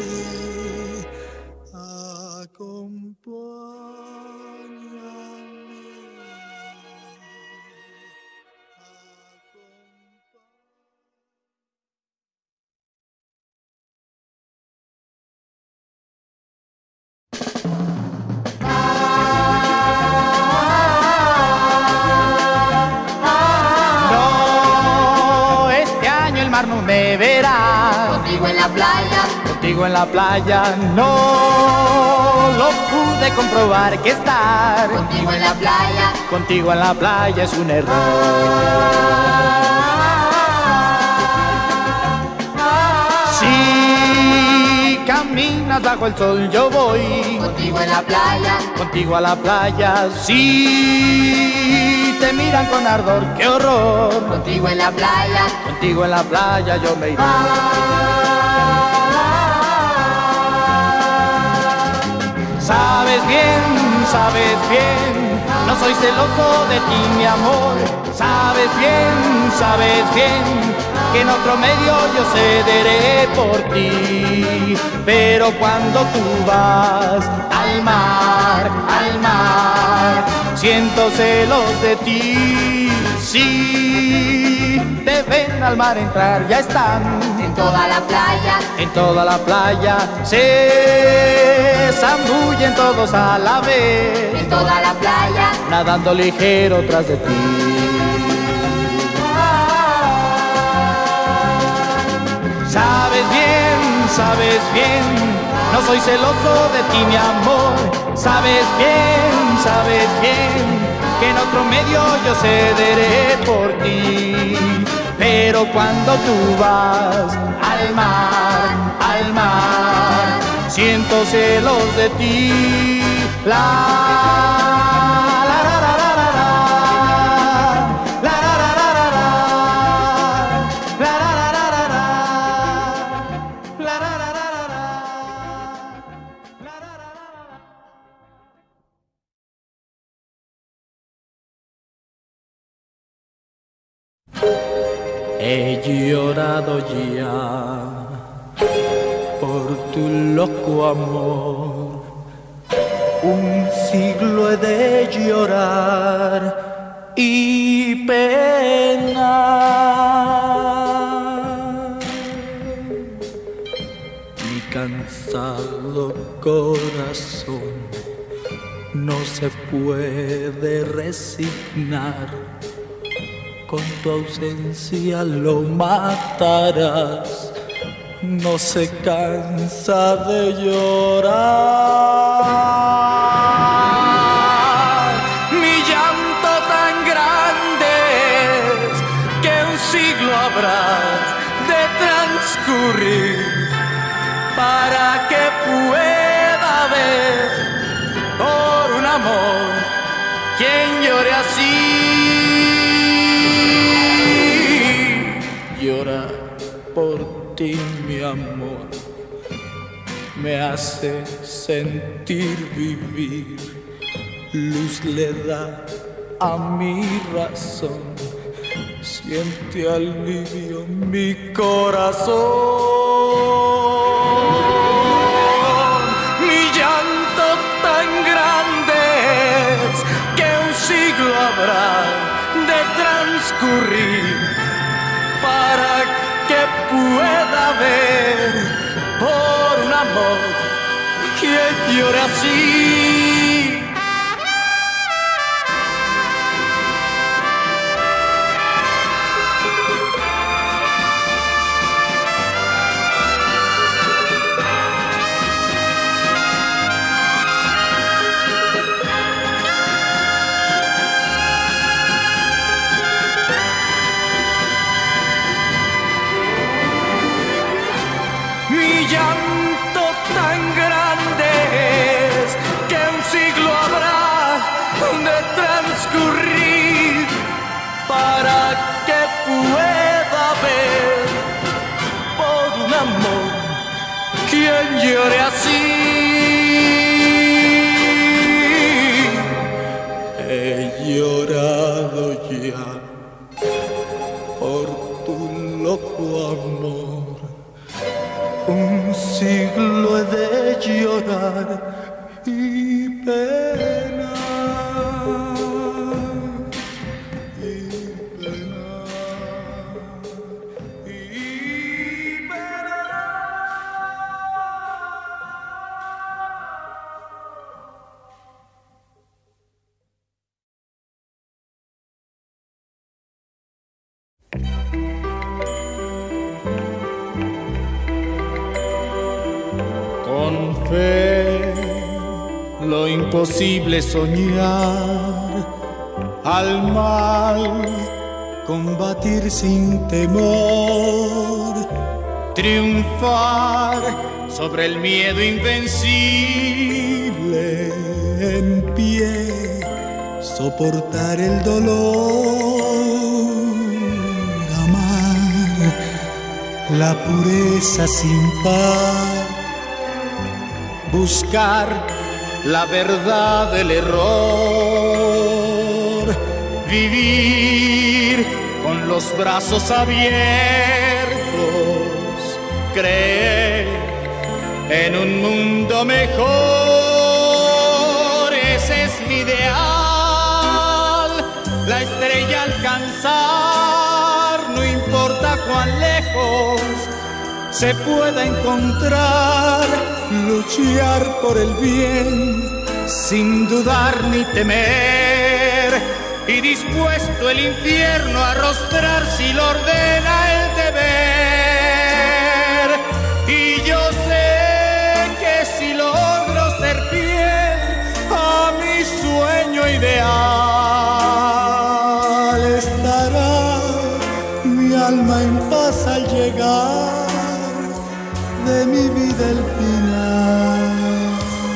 No, este año el mar no me verá. Contigo en la playa, Contigo en la playa no lo pude comprobar que estar contigo en la playa, contigo en la playa es un error. Si caminas bajo el sol yo voy contigo en la playa, contigo a la playa. Si te miran con ardor, qué horror. contigo en la playa, Contigo en la playa yo me iré. Sabes bien, no soy celoso de ti, mi amor. Sabes bien, que en otro medio yo cederé por ti. Pero cuando tú vas al mar, siento celos de ti. Si te ven al mar entrar, ya están en toda la playa, en toda la playa, se zambullen todos a la vez, en toda la playa, nadando ligero tras de ti. Sabes bien, no soy celoso de ti, mi amor. Sabes bien, que en otro medio yo cederé por ti. Pero cuando tú vas al mar, siento celos de ti. He llorado ya por tu loco amor. Un siglo he de llorar y penar. Mi cansado corazón no se puede resignar. Con tu ausencia lo matarás. No se cansa de llorar. Mi llanto tan grande es que un siglo habrá de transcurrir para que pueda haber por un amor quien llore así. Llorar por ti, mi amor, me hace sentir vivir. Luz le da a mi razón, siente alivio mi corazón. Mi llanto tan grande es que un siglo habrá de transcurrir para que pueda haber por un amor que llore así. Mi llanto tan grande es que un siglo habrá de transcurrir para que pueda haber por un amor quien llore así. He llorado ya por tu loco amor. Un siglo he de llorar y penar, y penar, y penar. Con fe, lo imposible soñar, al mal combatir sin temor, triunfar sobre el miedo invencible, en pie, soportar el dolor, amar la pureza sin par, buscar la verdad del error, vivir con los brazos abiertos, creer en un mundo mejor. Ese es mi ideal, la estrella alcanzar, no importa cuán lejos se pueda encontrar, luchar por el bien sin dudar ni temer, y dispuesto el infierno a arrostrar si lo ordena el deber. Y yo sé que si logro ser fiel a mi sueño ideal, estará mi alma en paz al llegar de mi vida el final,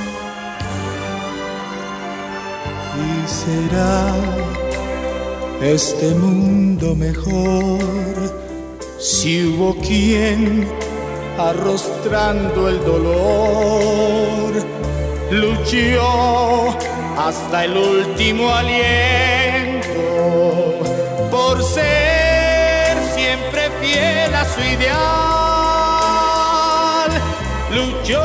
y será este mundo mejor si hubo quien, arrostrando el dolor, luchó hasta el último aliento por ser siempre fiel a su ideal, luchó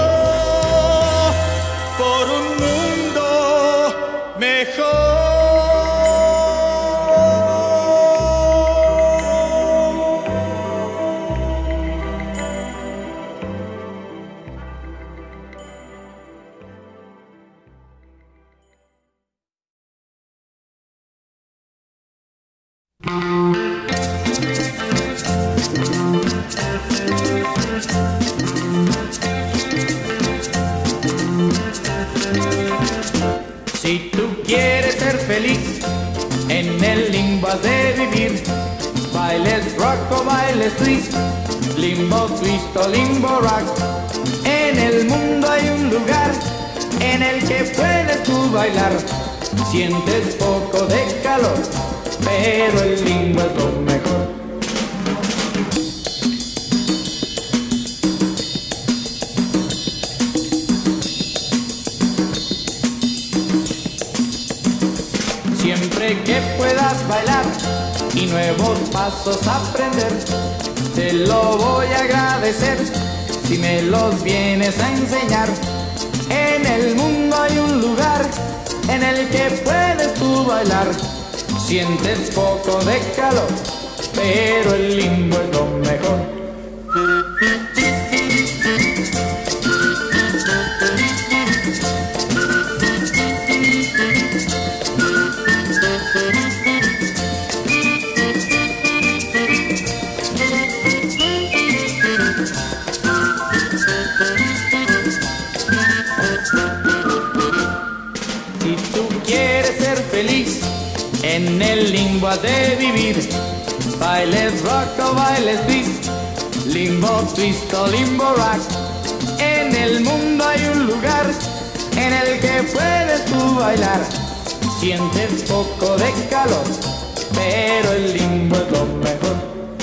por un mundo mejor. Si tú quieres ser feliz, en el limbo has de vivir. Bailes rock o bailes twist, limbo twist o limbo rock. En el mundo hay un lugar en el que puedes tú bailar. Sientes poco de calor, pero el limbo es lo mejor. Siempre que puedas bailar y nuevos pasos aprender, te lo voy a agradecer si me los vienes a enseñar. En el mundo hay un lugar en el que puedes tú bailar. Sientes poco de calor, pero el limbo es lo mejor. En el limbo has de vivir. Bailes rock o bailes twist, limbo twist o limbo rock. En el mundo hay un lugar en el que puedes tú bailar. Sientes poco de calor, pero el limbo es lo mejor.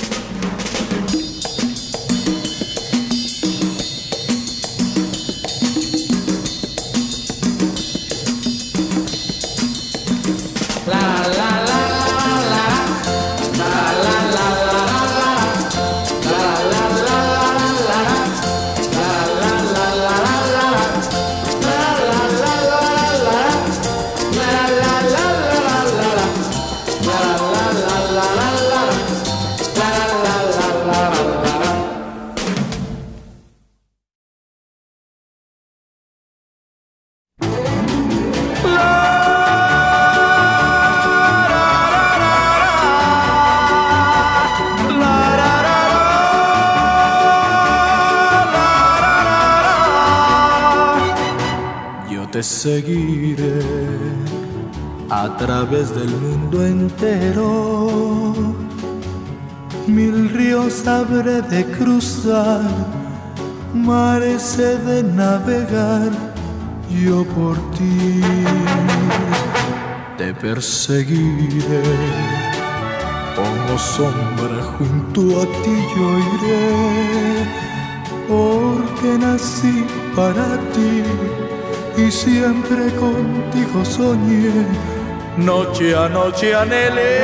Te seguiré a través del mundo entero. Mil ríos habré de cruzar, mares he de navegar. Yo por ti te perseguiré, como sombra junto a ti yo iré, porque nací para ti y siempre contigo soñé. Noche a noche anhelé.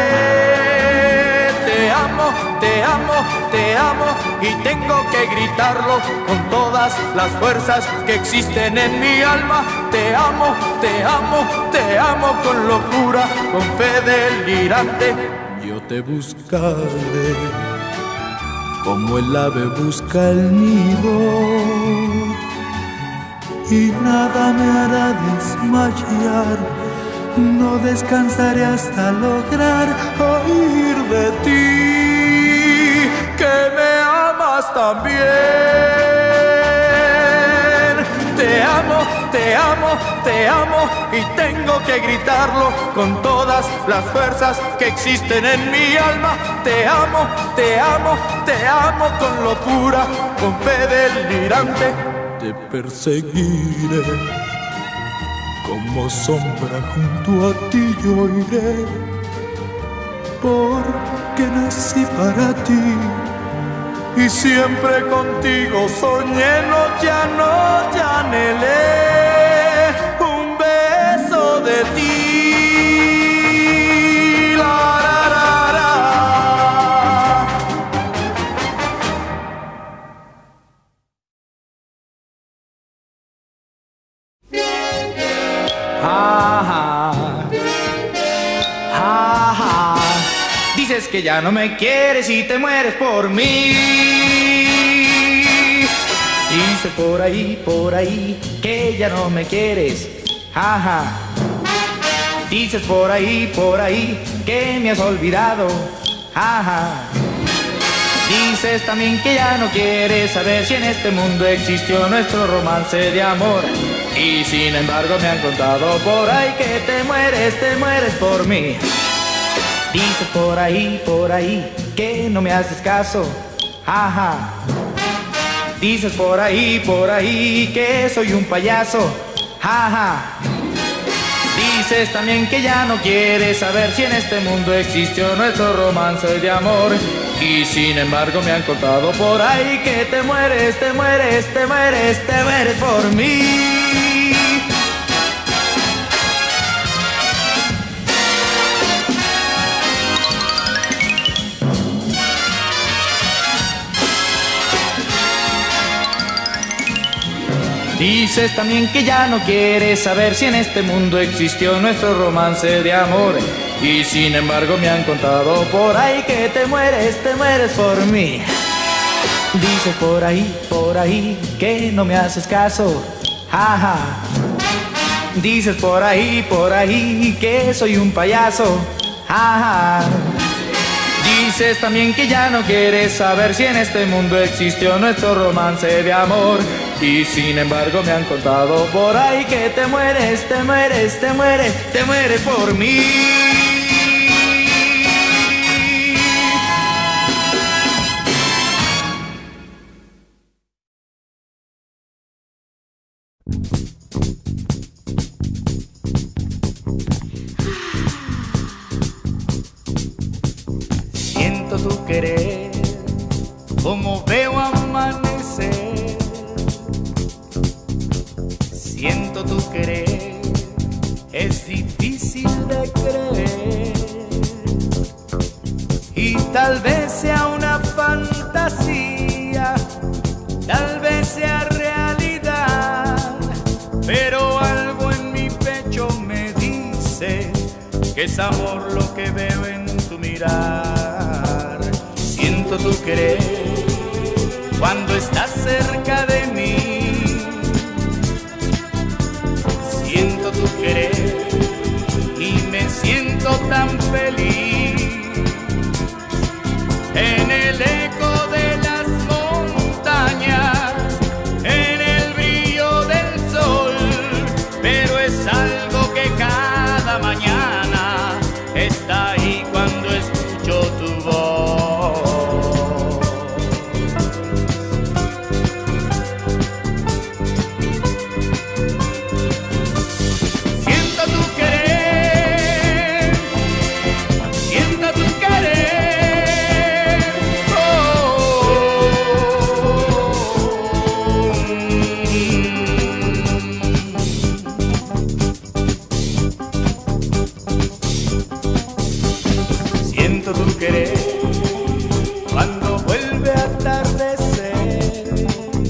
Te amo, te amo, te amo, y tengo que gritarlo con todas las fuerzas que existen en mi alma. Te amo, te amo, te amo con locura, con fe delirante. Yo te buscaré como el ave busca el nido, y nada me hará desmayar. No descansaré hasta lograr oír de ti que me amas también. Te amo, te amo, te amo, y tengo que gritarlo con todas las fuerzas que existen en mi alma. Te amo, te amo, te amo con locura, con fe delirante. Te perseguiré, como sombra junto a ti yo iré, porque nací para ti y siempre contigo soñé. Noche a noche anhelé un beso de ti. La, la, la, la. ja, ja. Dices que ya no me quieres y te mueres por mí. Dices por ahí, que ya no me quieres, ja, ja. Dices por ahí, que me has olvidado, ja, ja. Dices también que ya no quieres saber si en este mundo existió nuestro romance de amor. Y sin embargo me han contado por ahí que te mueres por mí. Dices por ahí, que no me haces caso, ja, ja. Dices por ahí, que soy un payaso, ja, ja. Dices también que ya no quieres saber si en este mundo existió nuestro romance de amor. Y sin embargo me han contado por ahí que te mueres por mí. Dices también que ya no quieres saber si en este mundo existió nuestro romance de amor. Y sin embargo me han contado por ahí que te mueres por mí. Dices por ahí, que no me haces caso, ja, ja. Dices por ahí, que soy un payaso, ja, ja. Dices también que ya no quieres saber si en este mundo existió nuestro romance de amor. Y sin embargo me han contado por ahí que te mueres por mí. Siento tu querer, como veo amanecer. Siento tu querer, es difícil de creer. Y tal vez sea una fantasía, tal vez sea realidad, pero algo en mi pecho me dice que es amor lo que veo en tu mirar. Siento tu querer cuando estás cerca de mí. Siento tu querer y me siento tan feliz. En el eco de las montañas, en el brillo del sol, pero es algo que cada mañana está ahí cuando escucho tu voz. Siento tu querer, siento tu querer, Siento tu querer cuando vuelve a atardecer.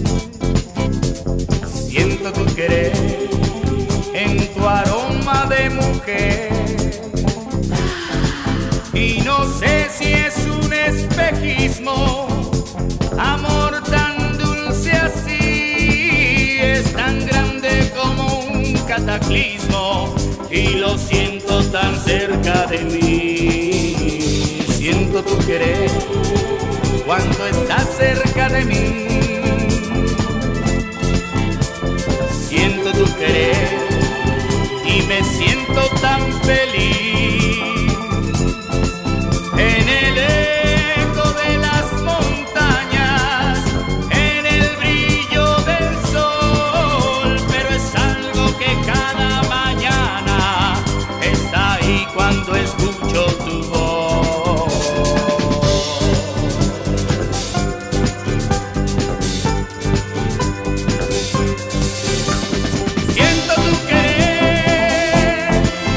Siento tu querer en tu aroma de mujer. Y no sé si es un espejismo, amor tan dulce así, es tan grande como un cataclismo y lo siento tan cerca de mí. Siento tu querer cuando estás cerca de mí. Siento tu querer y me siento tan feliz. En el eco de las montañas, en el brillo del sol, pero es algo que cada mañana está ahí cuando escucho tu voz. Siento tu querer,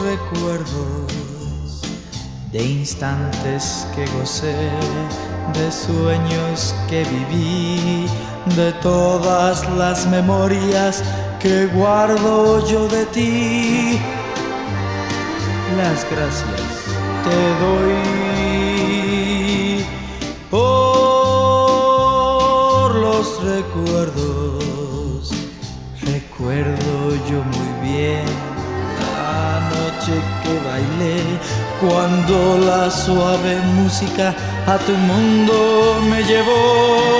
recuerdos de instantes que gocé, de sueños que viví, de todas las memorias que guardo yo de ti. Las gracias te doy por los recuerdos. Recuerdo yo muy bien la noche que bailé, cuando la suave música a tu mundo me llevó.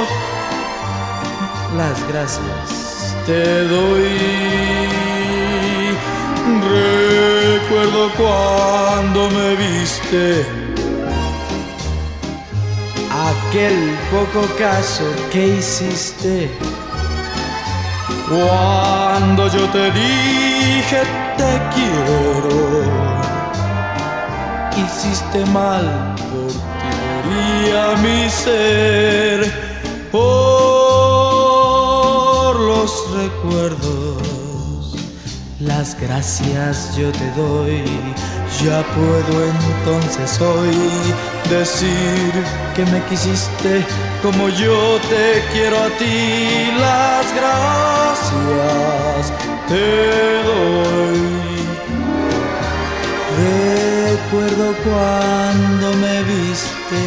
Las gracias te doy. Recuerdo cuando me viste, aquel poco caso que hiciste, cuando yo te dije te quiero. Hiciste mal, por ti moría mi ser, por los recuerdos. Las gracias yo te doy, ya puedo entonces hoy decir que me quisiste como yo te quiero a ti. Las gracias te doy. Recuerdo cuando me viste,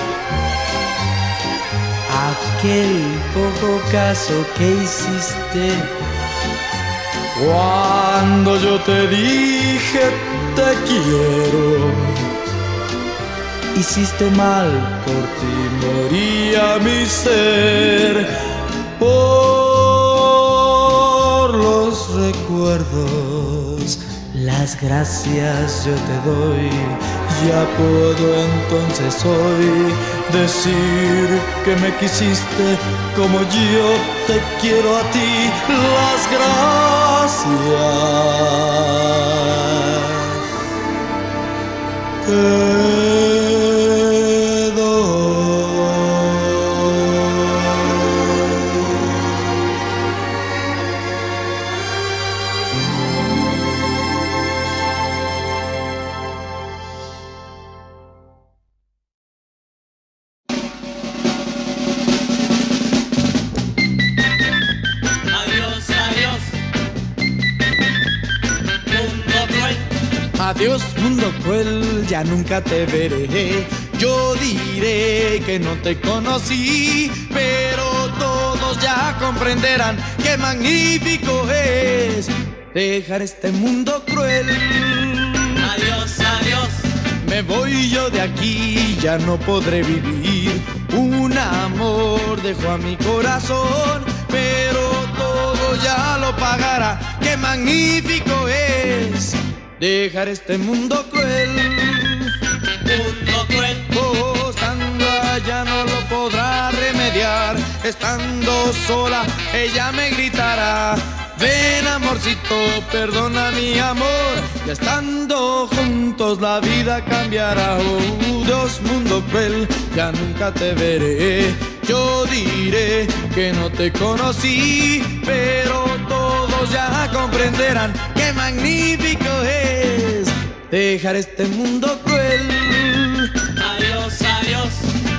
aquel poco caso que hiciste, cuando yo te dije te quiero. Hiciste mal, por ti moría mi ser, por los recuerdos. Las gracias yo te doy, ya puedo entonces hoy decir que me quisiste como yo te quiero a ti. Las gracias te Adiós, mundo cruel, ya nunca te veré. Yo diré que no te conocí, pero todos ya comprenderán qué magnífico es dejar este mundo cruel. Adiós, adiós. Me voy yo de aquí, ya no podré vivir. Un amor dejó a mi corazón, pero todo ya lo pagará. Qué magnífico es dejar este mundo cruel. Mundo cruel. Oh, estando allá no lo podrá remediar. Estando sola ella me gritará: ven amorcito, perdona mi amor. Y estando juntos la vida cambiará. Oh Dios, mundo cruel, ya nunca te veré. Yo diré que no te conocí, pero todos ya comprenderán qué magnífico es dejar este mundo cruel. Adiós, adiós.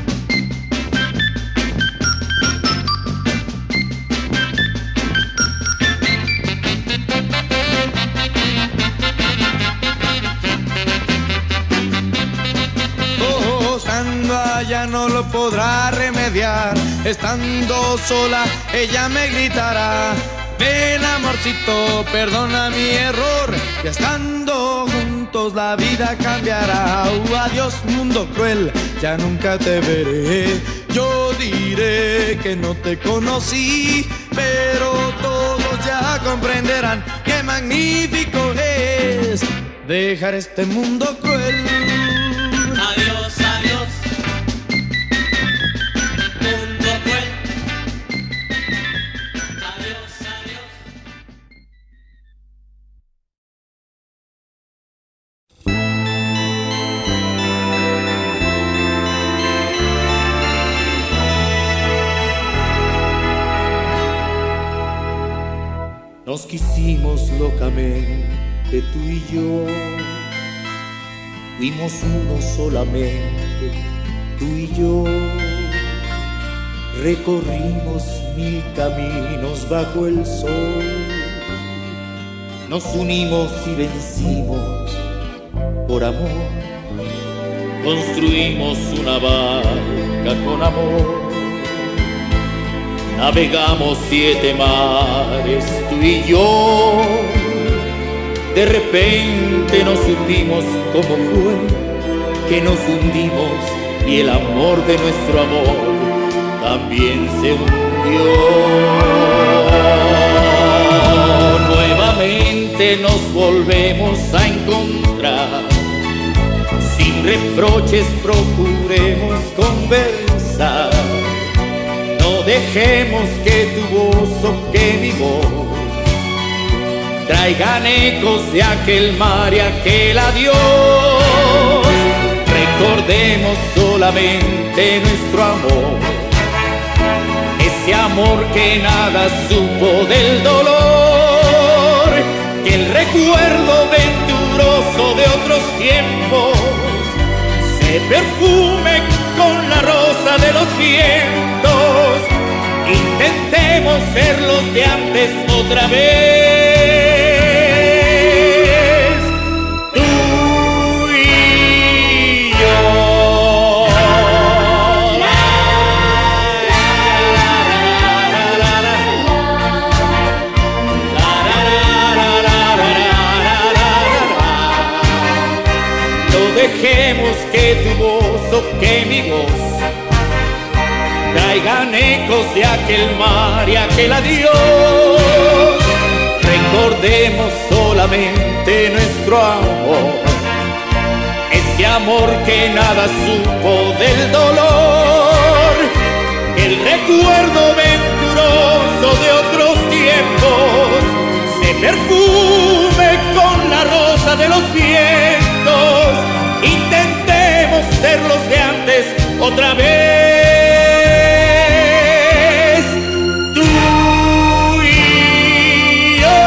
Ya no lo podrá remediar. Estando sola ella me gritará: ven amorcito, perdona mi error. Y estando juntos la vida cambiará. Adiós mundo cruel, ya nunca te veré. Yo diré que no te conocí, pero todos ya comprenderán qué magnífico es dejar este mundo cruel. Adiós, adiós. Mundo cruel. Adiós, adiós. Nos quisimos locamente tú y yo, fuimos uno solamente, tú y yo. Recorrimos 1000 caminos bajo el sol, nos unimos y vencimos por amor. Construimos una barca con amor, navegamos 7 mares, tú y yo. De repente no supimos cómo fue que nos hundimos y el amor de nuestro amor también se hundió. Nuevamente nos volvemos a encontrar, sin reproches procuremos conversar. No dejemos que tu voz o que mi voz traigan ecos de aquel mar y aquel adiós. Recordemos solamente nuestro amor, ese amor que nada supo del dolor, que el recuerdo venturoso de otros tiempos se perfume con la rosa de los vientos. Intentemos ser los de antes otra vez. Dejemos que tu voz o que mi voz traigan ecos de aquel mar y aquel adiós. Recordemos solamente nuestro amor, ese amor que nada supo del dolor, el recuerdo venturoso de otros tiempos se perfume con la rosa de los vientos. Intentemos ser los de antes otra vez. Tú y yo.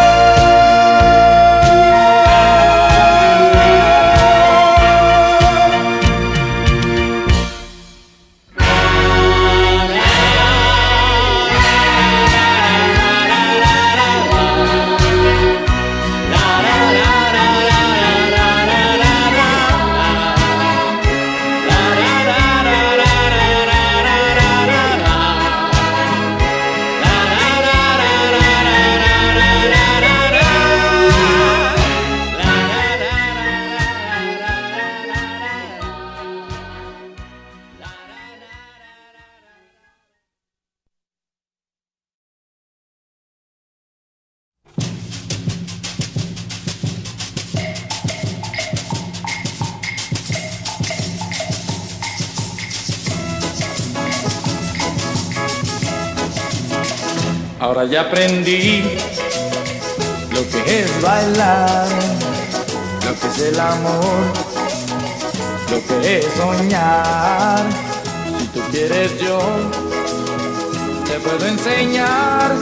Ahora ya aprendí lo que es bailar, lo que es el amor, lo que es soñar. Si tú quieres yo te puedo enseñar,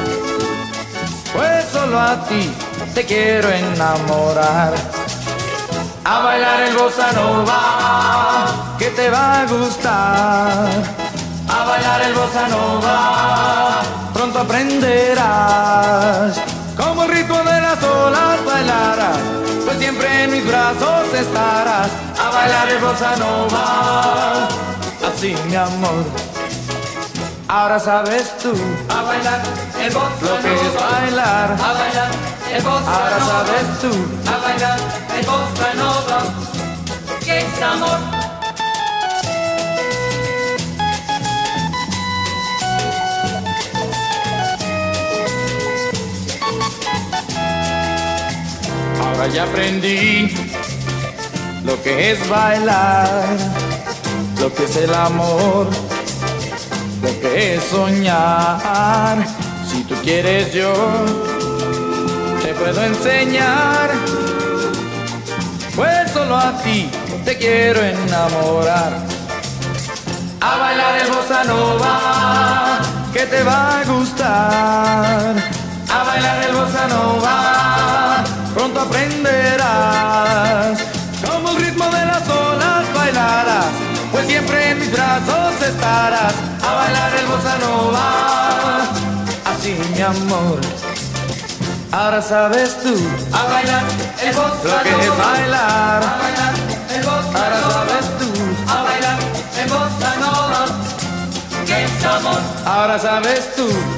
pues solo a ti te quiero enamorar. A bailar el bossa nova, que te va a gustar. A bailar el bossa nova, pronto aprenderás. Como el ritmo de las olas bailarás, pues siempre en mis brazos estarás. A bailar el bossa nova, así mi amor. Ahora sabes tú A bailar el bossa lo que es nova, bailar. a bailar el bossa Ahora nova, sabes tú a bailar el bossa nova, que es amor. Ahora ya aprendí lo que es bailar, lo que es el amor, lo que es soñar. Si tú quieres yo te puedo enseñar, pues solo a ti te quiero enamorar. A bailar el bossa nova, que te va a gustar. A bailar el bossa nova, pronto aprenderás. Como el ritmo de estarás a bailar el bossa nova. Así, mi amor, ahora sabes tú A bailar el bossa lo que es nova. bailar. A bailar el bossa Ahora nova. sabes tú, A bailar el bossa nova. Que es amor. ahora sabes tú